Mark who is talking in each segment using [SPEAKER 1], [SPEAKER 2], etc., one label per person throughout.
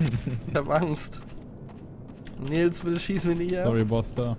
[SPEAKER 1] Ich hab Angst. Nils, bitte schieß mich nicht ab.
[SPEAKER 2] Sorry, Buster.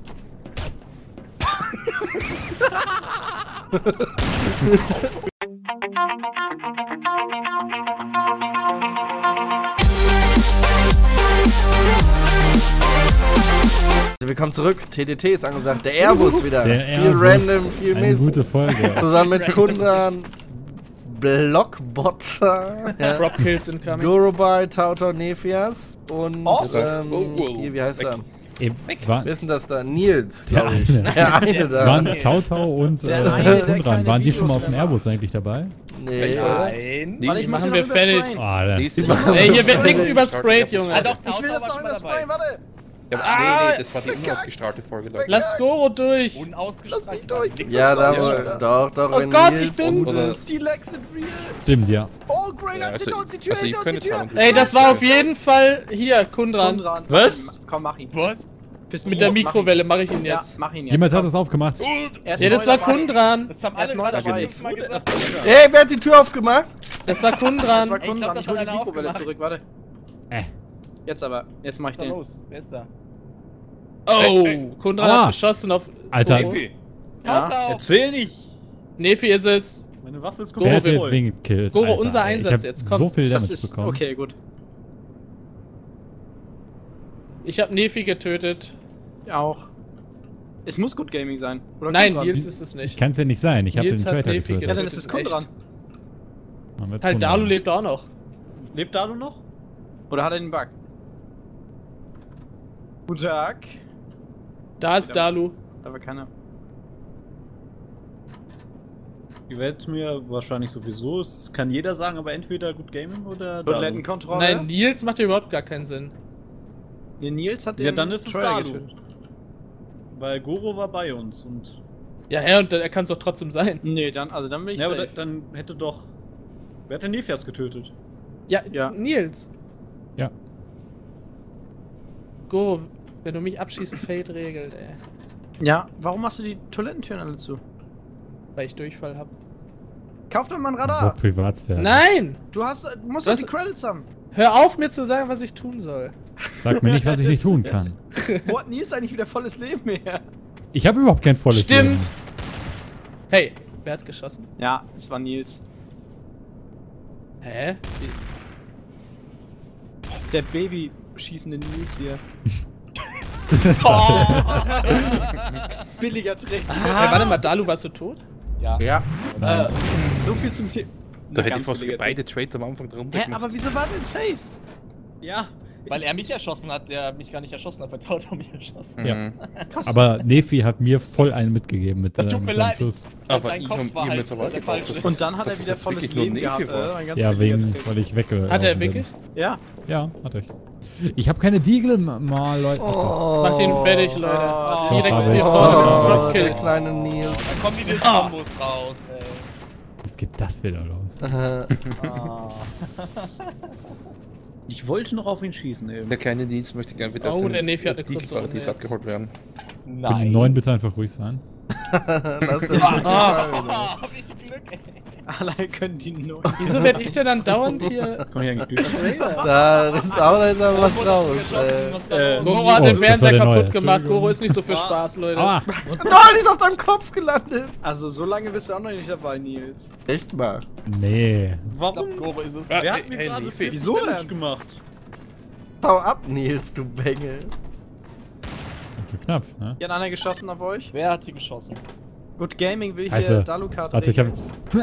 [SPEAKER 1] Willkommen zurück. TTT ist angesagt. Der Airbus wieder.
[SPEAKER 2] Der
[SPEAKER 1] viel
[SPEAKER 2] Airbus,
[SPEAKER 1] random, viel
[SPEAKER 2] eine
[SPEAKER 1] Mist.
[SPEAKER 2] gute Folge.
[SPEAKER 1] Zusammen mit Kundran, Blockbotter,
[SPEAKER 3] Dropkills incoming.
[SPEAKER 1] Gorobai, Tautor, Nephias und hier, wie heißt er? Wer ist denn das da? Nils, glaube ich. Der eine da.
[SPEAKER 2] Waren Tautau und Kundran, waren die schon mal auf dem Airbus eigentlich dabei?
[SPEAKER 1] Nee.
[SPEAKER 3] Nein.
[SPEAKER 4] Die
[SPEAKER 3] machen wir fertig.
[SPEAKER 2] Ah,
[SPEAKER 3] Ey, hier wird nichts übersprayt, Junge.
[SPEAKER 4] Ich will das noch übersprayen, warte!
[SPEAKER 5] Nee, das war die unausgestrahlte Folge, Leute.
[SPEAKER 3] Lasst Goro durch.
[SPEAKER 4] Lass mich durch!
[SPEAKER 1] Ja, da doch,
[SPEAKER 3] Oh
[SPEAKER 1] wenn
[SPEAKER 3] Gott,
[SPEAKER 1] Nils
[SPEAKER 3] ich bin...
[SPEAKER 4] Die Legs sind real!
[SPEAKER 2] Stimmt, ja.
[SPEAKER 4] Oh, Grey, hinter uns die Tür,
[SPEAKER 5] also ihr
[SPEAKER 4] hinter uns die
[SPEAKER 5] könnt
[SPEAKER 4] Tür!
[SPEAKER 5] jetzt
[SPEAKER 3] Ey, das war auf jeden Fall hier, Kundran.
[SPEAKER 4] Was? Komm, mach ihn.
[SPEAKER 6] Was?
[SPEAKER 3] Mit der Mikrowelle mache ich ihn jetzt.
[SPEAKER 4] Ja, mach ihn jetzt.
[SPEAKER 2] Jemand hat es aufgemacht.
[SPEAKER 3] Ja, das war Kundran.
[SPEAKER 6] Das haben
[SPEAKER 4] Er ist
[SPEAKER 6] alle
[SPEAKER 4] neu
[SPEAKER 6] gerade
[SPEAKER 4] dabei.
[SPEAKER 6] mal gesagt.
[SPEAKER 1] Ey, wer hat die Tür aufgemacht?
[SPEAKER 3] Das war
[SPEAKER 4] Das
[SPEAKER 3] Kundran.
[SPEAKER 4] war
[SPEAKER 6] Ich glaub,
[SPEAKER 4] Kundran,
[SPEAKER 6] das
[SPEAKER 4] ich hol
[SPEAKER 6] hat
[SPEAKER 4] die
[SPEAKER 6] einer
[SPEAKER 4] Mikrowelle
[SPEAKER 6] aufgemacht.
[SPEAKER 4] zurück, warte. Jetzt aber, jetzt mach ich
[SPEAKER 6] Was ist da
[SPEAKER 4] den.
[SPEAKER 6] los? Wer ist da?
[SPEAKER 3] Oh, Kundran
[SPEAKER 2] Aua.
[SPEAKER 3] hat geschossen auf...
[SPEAKER 2] Alter,
[SPEAKER 3] Goro.
[SPEAKER 6] Tausau!
[SPEAKER 7] Erzähl nicht!
[SPEAKER 3] Nefi ist es.
[SPEAKER 7] Meine Waffe ist
[SPEAKER 3] Goro,
[SPEAKER 2] wer hat
[SPEAKER 7] komplett
[SPEAKER 2] jetzt
[SPEAKER 7] voll.
[SPEAKER 2] wen gekillt?
[SPEAKER 3] Goro,
[SPEAKER 2] Alter,
[SPEAKER 3] unser
[SPEAKER 2] ey.
[SPEAKER 3] Einsatz
[SPEAKER 2] ich hab
[SPEAKER 3] jetzt, komm.
[SPEAKER 2] so viel
[SPEAKER 4] Das
[SPEAKER 2] Damage
[SPEAKER 4] ist,
[SPEAKER 2] bekommen.
[SPEAKER 4] okay, gut.
[SPEAKER 3] Ich habe Nefi getötet.
[SPEAKER 4] Auch. Es muss Good Gaming sein. Oder
[SPEAKER 3] Nein,
[SPEAKER 4] Kundran.
[SPEAKER 3] Nils ist es nicht.
[SPEAKER 2] Kann es ja nicht sein, ich habe den
[SPEAKER 3] Nils hat
[SPEAKER 2] Traitor
[SPEAKER 3] Nefi
[SPEAKER 2] getötet.
[SPEAKER 4] Ja, dann ist es Kundran.
[SPEAKER 2] Machen wir jetzt
[SPEAKER 3] Halt,
[SPEAKER 2] Kundran.
[SPEAKER 3] Dalu lebt auch noch.
[SPEAKER 7] Lebt Dalu noch?
[SPEAKER 4] Oder hat er den Bug? Guten Tag.
[SPEAKER 3] Da ist Dalu.
[SPEAKER 4] Da war keiner.
[SPEAKER 7] Die Welt mir wahrscheinlich sowieso. Es kann jeder sagen, aber entweder Good Gaming oder Dalu.
[SPEAKER 4] Toilettenkontrolle.
[SPEAKER 3] Nein, Nils macht ja überhaupt gar keinen Sinn.
[SPEAKER 4] Nee, Nils hat den
[SPEAKER 7] Ja, dann ist es
[SPEAKER 4] Troyer
[SPEAKER 7] Dalu.
[SPEAKER 4] getötet.
[SPEAKER 7] Weil Goro war bei uns und...
[SPEAKER 3] Ja, und er kann es doch trotzdem sein.
[SPEAKER 4] Nee, dann bin ich
[SPEAKER 7] Ja, aber
[SPEAKER 4] safe.
[SPEAKER 7] dann hätte doch... Wer hat den Nephias getötet?
[SPEAKER 3] Ja,
[SPEAKER 4] Ja.
[SPEAKER 3] Nils.
[SPEAKER 2] Ja.
[SPEAKER 3] Goro, wenn du mich abschießt, Fate regelt, ey.
[SPEAKER 4] Ja, warum machst du die Toilettentüren alle zu?
[SPEAKER 3] Weil ich Durchfall hab.
[SPEAKER 4] Kauf doch mal ein
[SPEAKER 2] Wo
[SPEAKER 4] Radar!
[SPEAKER 2] Privatsphäre.
[SPEAKER 3] Nein!
[SPEAKER 4] Du musst
[SPEAKER 3] Was?
[SPEAKER 4] doch die Credits haben.
[SPEAKER 3] Hör auf, mir zu sagen, was ich tun soll.
[SPEAKER 2] Sag mir nicht, was ich nicht tun kann.
[SPEAKER 4] Wo hat Nils eigentlich wieder volles Leben her?
[SPEAKER 2] Ich habe überhaupt kein volles
[SPEAKER 3] Stimmt!
[SPEAKER 2] Leben.
[SPEAKER 3] Hey, wer hat geschossen?
[SPEAKER 4] Ja, es war Nils.
[SPEAKER 3] Hä?
[SPEAKER 4] Der Baby schießende Nils hier. Billiger Trick.
[SPEAKER 3] Hey, warte mal, Dalu, warst du tot?
[SPEAKER 6] Ja.
[SPEAKER 1] Ja.
[SPEAKER 4] So viel zum Thema.
[SPEAKER 5] Da hätte ich fast beide Trades am Anfang drunter
[SPEAKER 4] Hä,
[SPEAKER 5] gemacht.
[SPEAKER 4] aber wieso war denn safe?
[SPEAKER 7] Ja.
[SPEAKER 6] Weil er mich erschossen hat, der mich gar nicht erschossen hat, weil Tautau mich erschossen.
[SPEAKER 2] Ja.
[SPEAKER 4] Krass.
[SPEAKER 2] Aber Nefi hat mir voll einen mitgegeben mit,
[SPEAKER 6] Das tut
[SPEAKER 2] mit
[SPEAKER 6] mir
[SPEAKER 2] seinem
[SPEAKER 6] leid.
[SPEAKER 2] Schuss.
[SPEAKER 5] Aber
[SPEAKER 6] Dein
[SPEAKER 5] ich
[SPEAKER 6] Kopf
[SPEAKER 5] hab
[SPEAKER 6] war
[SPEAKER 5] ihm
[SPEAKER 6] halt
[SPEAKER 5] jetzt aber
[SPEAKER 6] der
[SPEAKER 5] geglaubt,
[SPEAKER 6] falsche.
[SPEAKER 5] dass
[SPEAKER 4] Und dann hat
[SPEAKER 5] dass
[SPEAKER 4] er
[SPEAKER 5] das
[SPEAKER 4] wieder
[SPEAKER 5] jetzt
[SPEAKER 4] volles
[SPEAKER 5] wirklich nur
[SPEAKER 4] Leben
[SPEAKER 5] Nefi
[SPEAKER 4] gehabt.
[SPEAKER 5] war.
[SPEAKER 4] Ein ganz
[SPEAKER 2] Ja,
[SPEAKER 4] billiger
[SPEAKER 2] wegen,
[SPEAKER 4] Trick.
[SPEAKER 2] weil ich wegge...
[SPEAKER 3] Hat er wirklich?
[SPEAKER 4] Ja.
[SPEAKER 2] Ja, hatte ich. Ich habe keine Deagle mal, Leute.
[SPEAKER 1] Oh.
[SPEAKER 3] Macht ihn fertig, Leute.
[SPEAKER 4] Oh,
[SPEAKER 3] Direkt
[SPEAKER 2] habe
[SPEAKER 3] hier
[SPEAKER 2] ich.
[SPEAKER 3] vorne.
[SPEAKER 1] Oh,
[SPEAKER 3] Blockkill.
[SPEAKER 1] der kleine Nils.
[SPEAKER 6] Da kommen die Kombos raus, ey.
[SPEAKER 2] Jetzt geht das wieder los.
[SPEAKER 6] Ah.
[SPEAKER 7] Ich wollte noch auf ihn schießen eben.
[SPEAKER 5] Der kleine Nils möchte gerne wieder
[SPEAKER 3] Oh, der Nefi hat eine kurze
[SPEAKER 5] Paradies
[SPEAKER 3] Runde
[SPEAKER 5] abgeholt werden.
[SPEAKER 2] Können die
[SPEAKER 6] Nein.
[SPEAKER 2] Neuen bitte einfach ruhig sein?
[SPEAKER 1] Lass das nicht
[SPEAKER 6] Hab ich Glück, ey.
[SPEAKER 4] Allein können die nur.
[SPEAKER 3] Wieso werd ich denn dann dauernd hier...
[SPEAKER 7] Kann ich eigentlich durch.
[SPEAKER 1] Da ist auch langsam was raus.
[SPEAKER 3] Goro hat
[SPEAKER 2] Oh,
[SPEAKER 3] den
[SPEAKER 2] das war
[SPEAKER 3] Fernseher
[SPEAKER 2] der
[SPEAKER 3] kaputt
[SPEAKER 2] Neue.
[SPEAKER 3] gemacht. Goro ist nicht so für Spaß, Leute.
[SPEAKER 2] Aua!
[SPEAKER 1] Nein, die ist auf deinem Kopf gelandet.
[SPEAKER 4] Also so lange bist du auch noch nicht dabei, Nils.
[SPEAKER 1] Echt mal.
[SPEAKER 2] Nee.
[SPEAKER 7] Warum?
[SPEAKER 6] Goro ist es.
[SPEAKER 7] Wer hat mir
[SPEAKER 5] hey,
[SPEAKER 7] gerade
[SPEAKER 5] Nefi.
[SPEAKER 4] Wieso
[SPEAKER 7] Damage
[SPEAKER 4] denn?
[SPEAKER 7] gemacht?
[SPEAKER 1] Hau ab, Nils, du Bengel.
[SPEAKER 2] Okay, knapp, ne?
[SPEAKER 4] Hier hat einer geschossen auf euch.
[SPEAKER 6] Wer hat hier geschossen?
[SPEAKER 4] Good Gaming will hier
[SPEAKER 2] Scheiße.
[SPEAKER 4] Dalukat.
[SPEAKER 2] Warte, ich hab...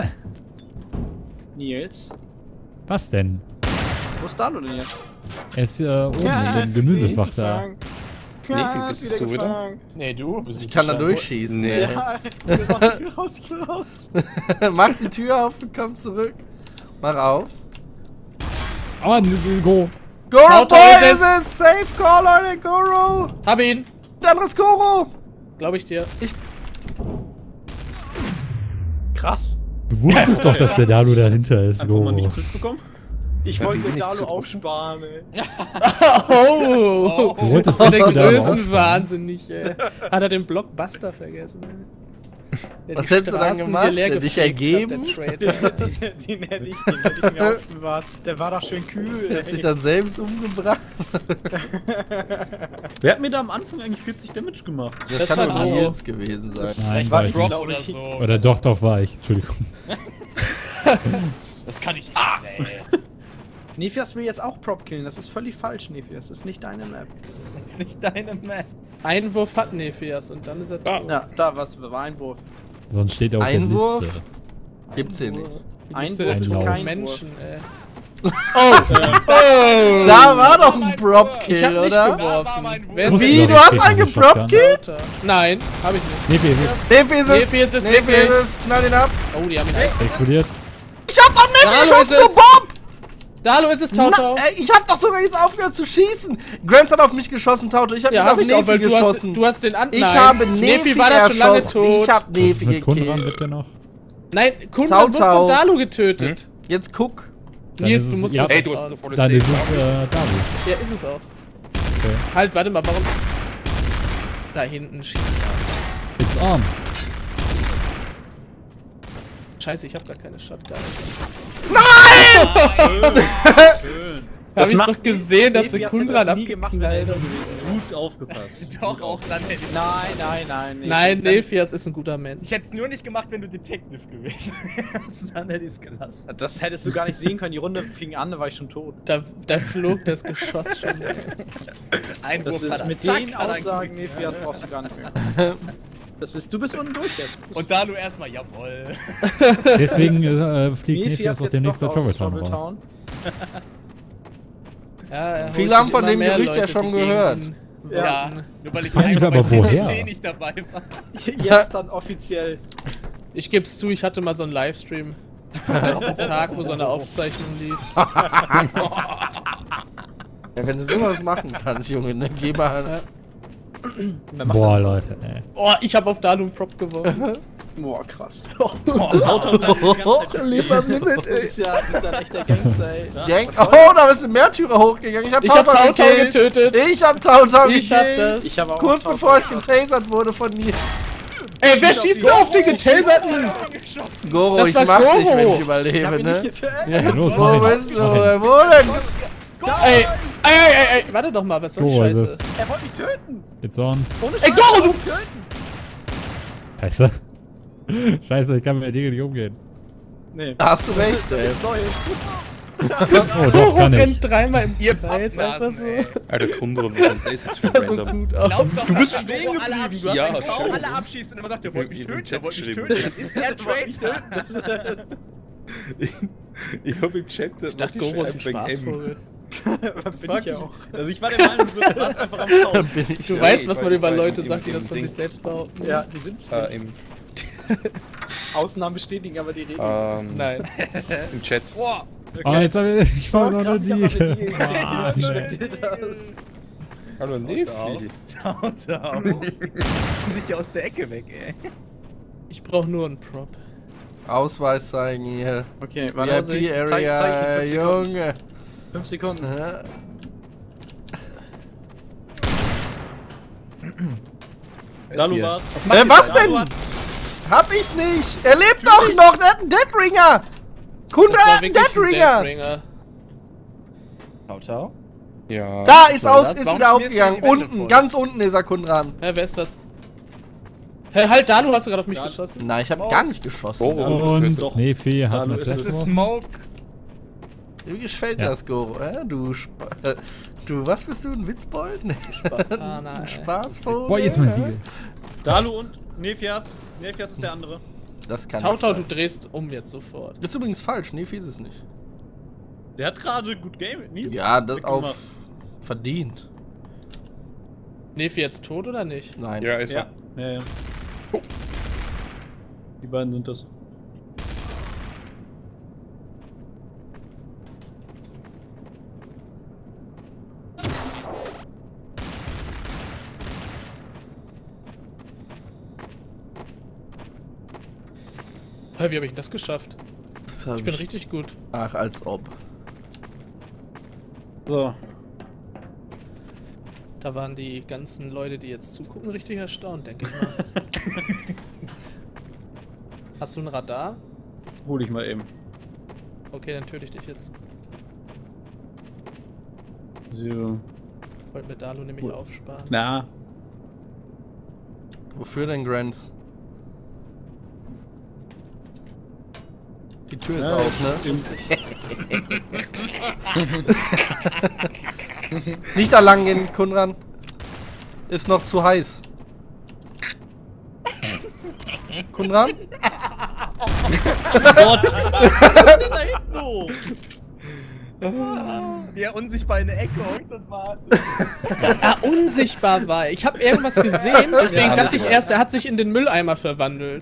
[SPEAKER 4] Nils.
[SPEAKER 2] Was denn?
[SPEAKER 4] Wo ist Dalu denn hier?
[SPEAKER 2] Er ist oben in dem Gemüsefach da.
[SPEAKER 5] Nefi, bist es du wieder?
[SPEAKER 6] Nee, du.
[SPEAKER 1] Ich kann da durchschießen.
[SPEAKER 5] Nee.
[SPEAKER 4] Ja, ich will raus, ich will raus.
[SPEAKER 1] Mach die Tür auf und komm zurück. Mach auf.
[SPEAKER 2] Aua, go!
[SPEAKER 1] Goro
[SPEAKER 3] Tautor
[SPEAKER 1] Boy
[SPEAKER 3] ist
[SPEAKER 1] ist es! Safe Call, Leute, Goro!
[SPEAKER 3] Hab ihn.
[SPEAKER 1] Der andere ist Goro!
[SPEAKER 3] Glaub ich dir.
[SPEAKER 4] Krass.
[SPEAKER 2] Du wusstest doch, dass der Dalu dahinter ist,
[SPEAKER 7] Einfach mal
[SPEAKER 2] Go.
[SPEAKER 7] nicht zurückbekommen?
[SPEAKER 4] Ich
[SPEAKER 5] Ja,
[SPEAKER 4] wollte
[SPEAKER 5] bin
[SPEAKER 4] mir
[SPEAKER 5] nicht
[SPEAKER 4] Dalu
[SPEAKER 5] zugekommen.
[SPEAKER 4] aufsparen, ey.
[SPEAKER 3] Oh!
[SPEAKER 2] Du wolltest
[SPEAKER 3] Der
[SPEAKER 2] nicht für Dalu aufsparen.
[SPEAKER 3] Größenwahnsinnig, ey. Hat er den Blockbuster vergessen, ey.
[SPEAKER 1] Was hättest du dann gemacht? Dich ergeben?
[SPEAKER 4] Den hätte ich mir aufbewahrt. Der war doch schön kühl.
[SPEAKER 1] Hättest dich dann selbst umgebracht?
[SPEAKER 7] Wer hat mir da am Anfang eigentlich 40 Damage gemacht?
[SPEAKER 1] Das kann doch Nils gewesen sein.
[SPEAKER 2] Nein, war ich nicht.
[SPEAKER 6] Oder so.
[SPEAKER 2] Oder doch war ich. Entschuldigung.
[SPEAKER 6] Das kann ich nicht. Ey.
[SPEAKER 4] Nephias will jetzt auch Prop killen. Das ist völlig falsch, Nephias. Das ist nicht deine Map.
[SPEAKER 6] Das ist nicht deine Map.
[SPEAKER 3] Einwurf hat Nephias und dann ist er tot.
[SPEAKER 4] Ja, da war Einwurf.
[SPEAKER 2] Sonst steht er auf
[SPEAKER 1] Einwurf?
[SPEAKER 2] der Liste.
[SPEAKER 1] Gibt's hier nicht.
[SPEAKER 4] Einwurf ist
[SPEAKER 2] Einlauf.
[SPEAKER 4] kein
[SPEAKER 3] Menschen, ey.
[SPEAKER 1] Da war doch ein
[SPEAKER 3] Ich
[SPEAKER 1] Prop-Kill,
[SPEAKER 3] hab nicht
[SPEAKER 1] oder?
[SPEAKER 3] geworfen.
[SPEAKER 1] Wie? Du hast einen geprop-killt?
[SPEAKER 3] Nein, hab ich nicht.
[SPEAKER 2] Nephias
[SPEAKER 1] Nephius ist es. Knall ihn ab.
[SPEAKER 3] Oh, die haben ihn echt.
[SPEAKER 2] explodiert.
[SPEAKER 1] Ich hab doch nicht
[SPEAKER 3] Dalu
[SPEAKER 1] geschossen,
[SPEAKER 3] ist
[SPEAKER 1] du
[SPEAKER 3] es.
[SPEAKER 1] Bob!
[SPEAKER 3] Dalu ist es, Tautau.
[SPEAKER 1] Ich hab doch sogar jetzt aufgehört zu schießen. Grants hat auf mich geschossen, Tauto. Ich hab
[SPEAKER 3] Ja,
[SPEAKER 1] nicht
[SPEAKER 3] hab
[SPEAKER 1] auf
[SPEAKER 3] ich auch,
[SPEAKER 1] Nefi
[SPEAKER 3] weil
[SPEAKER 1] geschossen.
[SPEAKER 3] du hast den an.
[SPEAKER 1] Ich
[SPEAKER 3] Nein.
[SPEAKER 1] habe Nefi
[SPEAKER 3] war da schon lange
[SPEAKER 1] erschossen.
[SPEAKER 3] tot.
[SPEAKER 1] Ich hab
[SPEAKER 2] Was ist
[SPEAKER 1] Nefi
[SPEAKER 2] mit Kunran
[SPEAKER 1] gekillt.
[SPEAKER 2] bitte noch?
[SPEAKER 3] Nein, Kunran wird
[SPEAKER 1] Tautau.
[SPEAKER 3] von Dalu getötet.
[SPEAKER 1] Jetzt guck.
[SPEAKER 2] Dann
[SPEAKER 3] Nils,
[SPEAKER 2] ist
[SPEAKER 3] du
[SPEAKER 2] es-
[SPEAKER 3] musst
[SPEAKER 2] ja,
[SPEAKER 3] mir
[SPEAKER 5] Ey, du hast
[SPEAKER 3] vertrauen.
[SPEAKER 5] eine volle
[SPEAKER 2] Dann ist es
[SPEAKER 5] Stage.
[SPEAKER 2] Dalu.
[SPEAKER 3] Ja, ist es auch.
[SPEAKER 2] Okay.
[SPEAKER 3] Halt, warte mal, warum? Da hinten schießt er.
[SPEAKER 2] It's on.
[SPEAKER 3] Scheiße, ich hab gar keine Shotgun.
[SPEAKER 7] Schön.
[SPEAKER 3] Hab ich
[SPEAKER 4] macht
[SPEAKER 3] doch gesehen, dass du
[SPEAKER 4] Nephias
[SPEAKER 3] Kunran
[SPEAKER 4] hätte das nie gemacht, wenn er
[SPEAKER 3] abgeknallt
[SPEAKER 4] hätte.
[SPEAKER 7] Gut aufgepasst.
[SPEAKER 6] Doch, auch dann hätte ich.
[SPEAKER 4] Nein.
[SPEAKER 3] Nein, Nephias ist ein guter Mensch.
[SPEAKER 6] Ich hätte es nur nicht gemacht, wenn du Detective gewesen wärst. Dann hätte ich es gelassen.
[SPEAKER 4] Das hättest du gar nicht sehen können. Die Runde fing an, da war ich schon tot.
[SPEAKER 3] Da flog das Geschoss schon.
[SPEAKER 6] Einwurf
[SPEAKER 4] Das ist
[SPEAKER 6] hat er.
[SPEAKER 4] mit
[SPEAKER 6] Zack,
[SPEAKER 4] den
[SPEAKER 6] hat er
[SPEAKER 4] Aussagen,
[SPEAKER 6] gekriegt.
[SPEAKER 4] Nephias, brauchst du gar nicht mehr. Du bist unten durch jetzt.
[SPEAKER 6] Und Dalu erstmal, jawoll.
[SPEAKER 2] Deswegen fliegt Nephias auch demnächst bei Trouble Town raus.
[SPEAKER 3] Ja, er holt
[SPEAKER 1] Viele haben
[SPEAKER 3] sich
[SPEAKER 1] von
[SPEAKER 3] immer
[SPEAKER 1] dem
[SPEAKER 3] mehr
[SPEAKER 1] Gerücht ja
[SPEAKER 3] Leute,
[SPEAKER 1] schon
[SPEAKER 3] die gegen
[SPEAKER 1] gehört.
[SPEAKER 3] ihn
[SPEAKER 6] Ja,
[SPEAKER 3] warten.
[SPEAKER 6] nur weil ich
[SPEAKER 2] Fragen wir aber
[SPEAKER 6] bei
[SPEAKER 2] woher?
[SPEAKER 6] PvP nicht dabei war.
[SPEAKER 4] Jetzt dann offiziell.
[SPEAKER 3] Ich geb's zu, ich hatte mal so einen Livestream. Am letzten Tag, wo so eine Aufzeichnung lief.
[SPEAKER 1] Ja, wenn du sowas machen kannst, Junge, ne? Geh mal.
[SPEAKER 2] Boah, Leute, ey.
[SPEAKER 3] Oh, ich hab auf Dalu einen Prop geworfen.
[SPEAKER 4] Boah, krass.
[SPEAKER 1] Leb am Limit,
[SPEAKER 4] Du bist ja ein echter Gangster, ey.
[SPEAKER 1] Gang. Oh, da ist ein Märtyrer hochgegangen. Ich hab Tautau
[SPEAKER 3] getötet.
[SPEAKER 1] Ich hab Tautau
[SPEAKER 3] Ich hab
[SPEAKER 1] gekillt.
[SPEAKER 3] das.
[SPEAKER 4] Ich habe auch
[SPEAKER 1] Kurz
[SPEAKER 4] Tautau
[SPEAKER 1] bevor ich
[SPEAKER 4] gemacht.
[SPEAKER 1] getasert wurde von mir.
[SPEAKER 3] Ey, wer schießt denn auf den getaserten?
[SPEAKER 1] Goro,
[SPEAKER 3] Das
[SPEAKER 1] ich
[SPEAKER 3] war
[SPEAKER 1] mach dich,
[SPEAKER 3] Goro.
[SPEAKER 1] wenn ich
[SPEAKER 4] Ich
[SPEAKER 1] überlebe,
[SPEAKER 4] hab ihn nicht
[SPEAKER 1] ne?
[SPEAKER 4] getötet.
[SPEAKER 1] Ja,
[SPEAKER 2] los,
[SPEAKER 1] wo
[SPEAKER 2] mach ihn.
[SPEAKER 1] bist du?
[SPEAKER 2] Mach ihn.
[SPEAKER 1] Wo denn?
[SPEAKER 3] Ey, warte doch mal, was soll die
[SPEAKER 2] Goro ist
[SPEAKER 3] Scheiße?
[SPEAKER 2] es.
[SPEAKER 4] Er wollte mich töten.
[SPEAKER 2] It's on.
[SPEAKER 4] Ohne
[SPEAKER 3] Ey, Goro, du!
[SPEAKER 2] Scheiße. Scheiße, ich kann mit dir nicht umgehen.
[SPEAKER 4] Nee.
[SPEAKER 1] Hast du recht, ey.
[SPEAKER 2] Oh, doch, kann ich.
[SPEAKER 3] rennt dreimal im
[SPEAKER 6] Ihr
[SPEAKER 3] Kreis, einfach
[SPEAKER 6] Pappnasen,
[SPEAKER 3] so.
[SPEAKER 6] ey.
[SPEAKER 5] Alter, Kunran, was ist das jetzt für
[SPEAKER 3] Das sah so
[SPEAKER 5] random?
[SPEAKER 3] gut aus.
[SPEAKER 6] Glaub doch,
[SPEAKER 5] Du bist
[SPEAKER 6] dass
[SPEAKER 5] stehen
[SPEAKER 6] Goro alle
[SPEAKER 5] geblieben.
[SPEAKER 6] abschießt.
[SPEAKER 5] Ja,
[SPEAKER 6] Wenn Goro
[SPEAKER 5] schön.
[SPEAKER 6] alle abschießt und immer sagt, er wollte mich
[SPEAKER 5] Ich hab
[SPEAKER 6] töten, er wollte mich
[SPEAKER 5] im
[SPEAKER 6] töten,
[SPEAKER 5] Chat
[SPEAKER 6] dann ist er Traitor.
[SPEAKER 5] Ich hab im Chat
[SPEAKER 3] Ich dachte, Goro ist ein Spaßvogel.
[SPEAKER 4] Bin ich ja auch.
[SPEAKER 7] Also ich war der Meinung, du warst einfach am Schauen.
[SPEAKER 1] Bin ich
[SPEAKER 3] Du
[SPEAKER 1] ja.
[SPEAKER 3] weißt,
[SPEAKER 5] ich
[SPEAKER 3] was
[SPEAKER 5] war-
[SPEAKER 3] man
[SPEAKER 5] ich
[SPEAKER 3] über
[SPEAKER 5] war
[SPEAKER 3] Leute
[SPEAKER 5] im-
[SPEAKER 3] sagt, die
[SPEAKER 5] im
[SPEAKER 3] das von
[SPEAKER 5] Ding.
[SPEAKER 3] sich selbst behaupten.
[SPEAKER 4] Ja, die sind's.
[SPEAKER 5] Im,
[SPEAKER 4] Ausnahmen bestätigen aber die Regel.
[SPEAKER 3] Nein.
[SPEAKER 5] im Chat.
[SPEAKER 6] Boah.
[SPEAKER 2] Oh, jetzt hab ich war noch
[SPEAKER 4] Krass,
[SPEAKER 2] die.
[SPEAKER 4] ich hab noch die-
[SPEAKER 2] Mann,
[SPEAKER 4] Wie
[SPEAKER 2] ey.
[SPEAKER 4] schmeckt dir das?
[SPEAKER 5] Hallo, Nefi.
[SPEAKER 6] Tautau. Sich aus der Ecke weg, ey.
[SPEAKER 3] Ich brauch nur einen Prop.
[SPEAKER 1] Ausweis zeigen hier.
[SPEAKER 4] Okay, warte.
[SPEAKER 1] VIP
[SPEAKER 4] Zeig ich
[SPEAKER 1] Area,
[SPEAKER 4] in 5 Sekunden.
[SPEAKER 1] Junge.
[SPEAKER 4] 5 Sekunden.
[SPEAKER 1] Ja.
[SPEAKER 7] Dalu war's.
[SPEAKER 1] Was denn? Hab ich nicht! Er lebt doch noch! Der hat einen Deadringer! Kunde
[SPEAKER 3] Das war
[SPEAKER 1] hat einen
[SPEAKER 3] wirklich ein
[SPEAKER 1] Deadringer!
[SPEAKER 3] Deadringer.
[SPEAKER 6] Tautau?
[SPEAKER 5] Ja.
[SPEAKER 1] Da ist
[SPEAKER 6] Was soll
[SPEAKER 1] aus,
[SPEAKER 6] das?
[SPEAKER 1] ist
[SPEAKER 6] Warum
[SPEAKER 1] wieder
[SPEAKER 6] schmierst du
[SPEAKER 1] aufgegangen.
[SPEAKER 6] die Wände
[SPEAKER 1] Unten,
[SPEAKER 6] voll?
[SPEAKER 1] ganz unten ist er Kundran.
[SPEAKER 3] Hä, wer ist das? Hä, halt, Dalu, hast du gerade auf mich geschossen?
[SPEAKER 1] Nein, ich hab gar nicht geschossen.
[SPEAKER 5] Oh.
[SPEAKER 2] Und
[SPEAKER 5] Doch.
[SPEAKER 2] Nefi hat
[SPEAKER 7] Dalu
[SPEAKER 2] eine
[SPEAKER 7] ist
[SPEAKER 6] Das ist
[SPEAKER 2] Flash.
[SPEAKER 6] Smoke.
[SPEAKER 1] Wie gefällt dir
[SPEAKER 2] Ja.
[SPEAKER 1] das, Goro? Du, was bist du? Ein Witzbold? Nee.
[SPEAKER 3] Spartaner,
[SPEAKER 1] Ein
[SPEAKER 3] ey.
[SPEAKER 1] Spaßvogel?
[SPEAKER 2] Boah, jetzt mein Deal.
[SPEAKER 7] Dalu und Nephias. Nephias ist der andere.
[SPEAKER 1] Das kann
[SPEAKER 3] Tautau, du
[SPEAKER 1] nicht sein.
[SPEAKER 3] drehst um jetzt sofort.
[SPEAKER 1] Das ist übrigens falsch. Nefi ist es nicht.
[SPEAKER 7] Der hat gerade gut Game. Nils
[SPEAKER 1] Ja, das
[SPEAKER 7] weggemacht.
[SPEAKER 1] auf verdient.
[SPEAKER 3] Nefi jetzt tot oder nicht?
[SPEAKER 1] Nein.
[SPEAKER 5] Ja, ist
[SPEAKER 7] Ja.
[SPEAKER 5] er.
[SPEAKER 7] Ja. Die beiden sind das.
[SPEAKER 3] Hä, wie habe ich das geschafft?
[SPEAKER 1] Das hab
[SPEAKER 3] Ich bin richtig gut.
[SPEAKER 1] Ach, als ob.
[SPEAKER 7] So.
[SPEAKER 3] Da waren die ganzen Leute, die jetzt zugucken, richtig erstaunt, denke ich mal. Hast du ein Radar?
[SPEAKER 7] Hol ich mal eben.
[SPEAKER 3] Okay, dann töte ich dich jetzt.
[SPEAKER 7] So.
[SPEAKER 3] Wollte mit Dalu nämlich aufsparen.
[SPEAKER 7] Na.
[SPEAKER 1] Wofür denn, Grants? Die Tür ist auf, ne? Nicht da lang gehen, Kunran. Ist noch zu heiß. Kunran?
[SPEAKER 6] Gott! Da hinten hoch! Ja, unsichtbar in der Ecke hockt und wartet.
[SPEAKER 3] Unsichtbar war. Ich habe irgendwas gesehen, deswegen dachte ich erst, er hat sich in den Mülleimer verwandelt.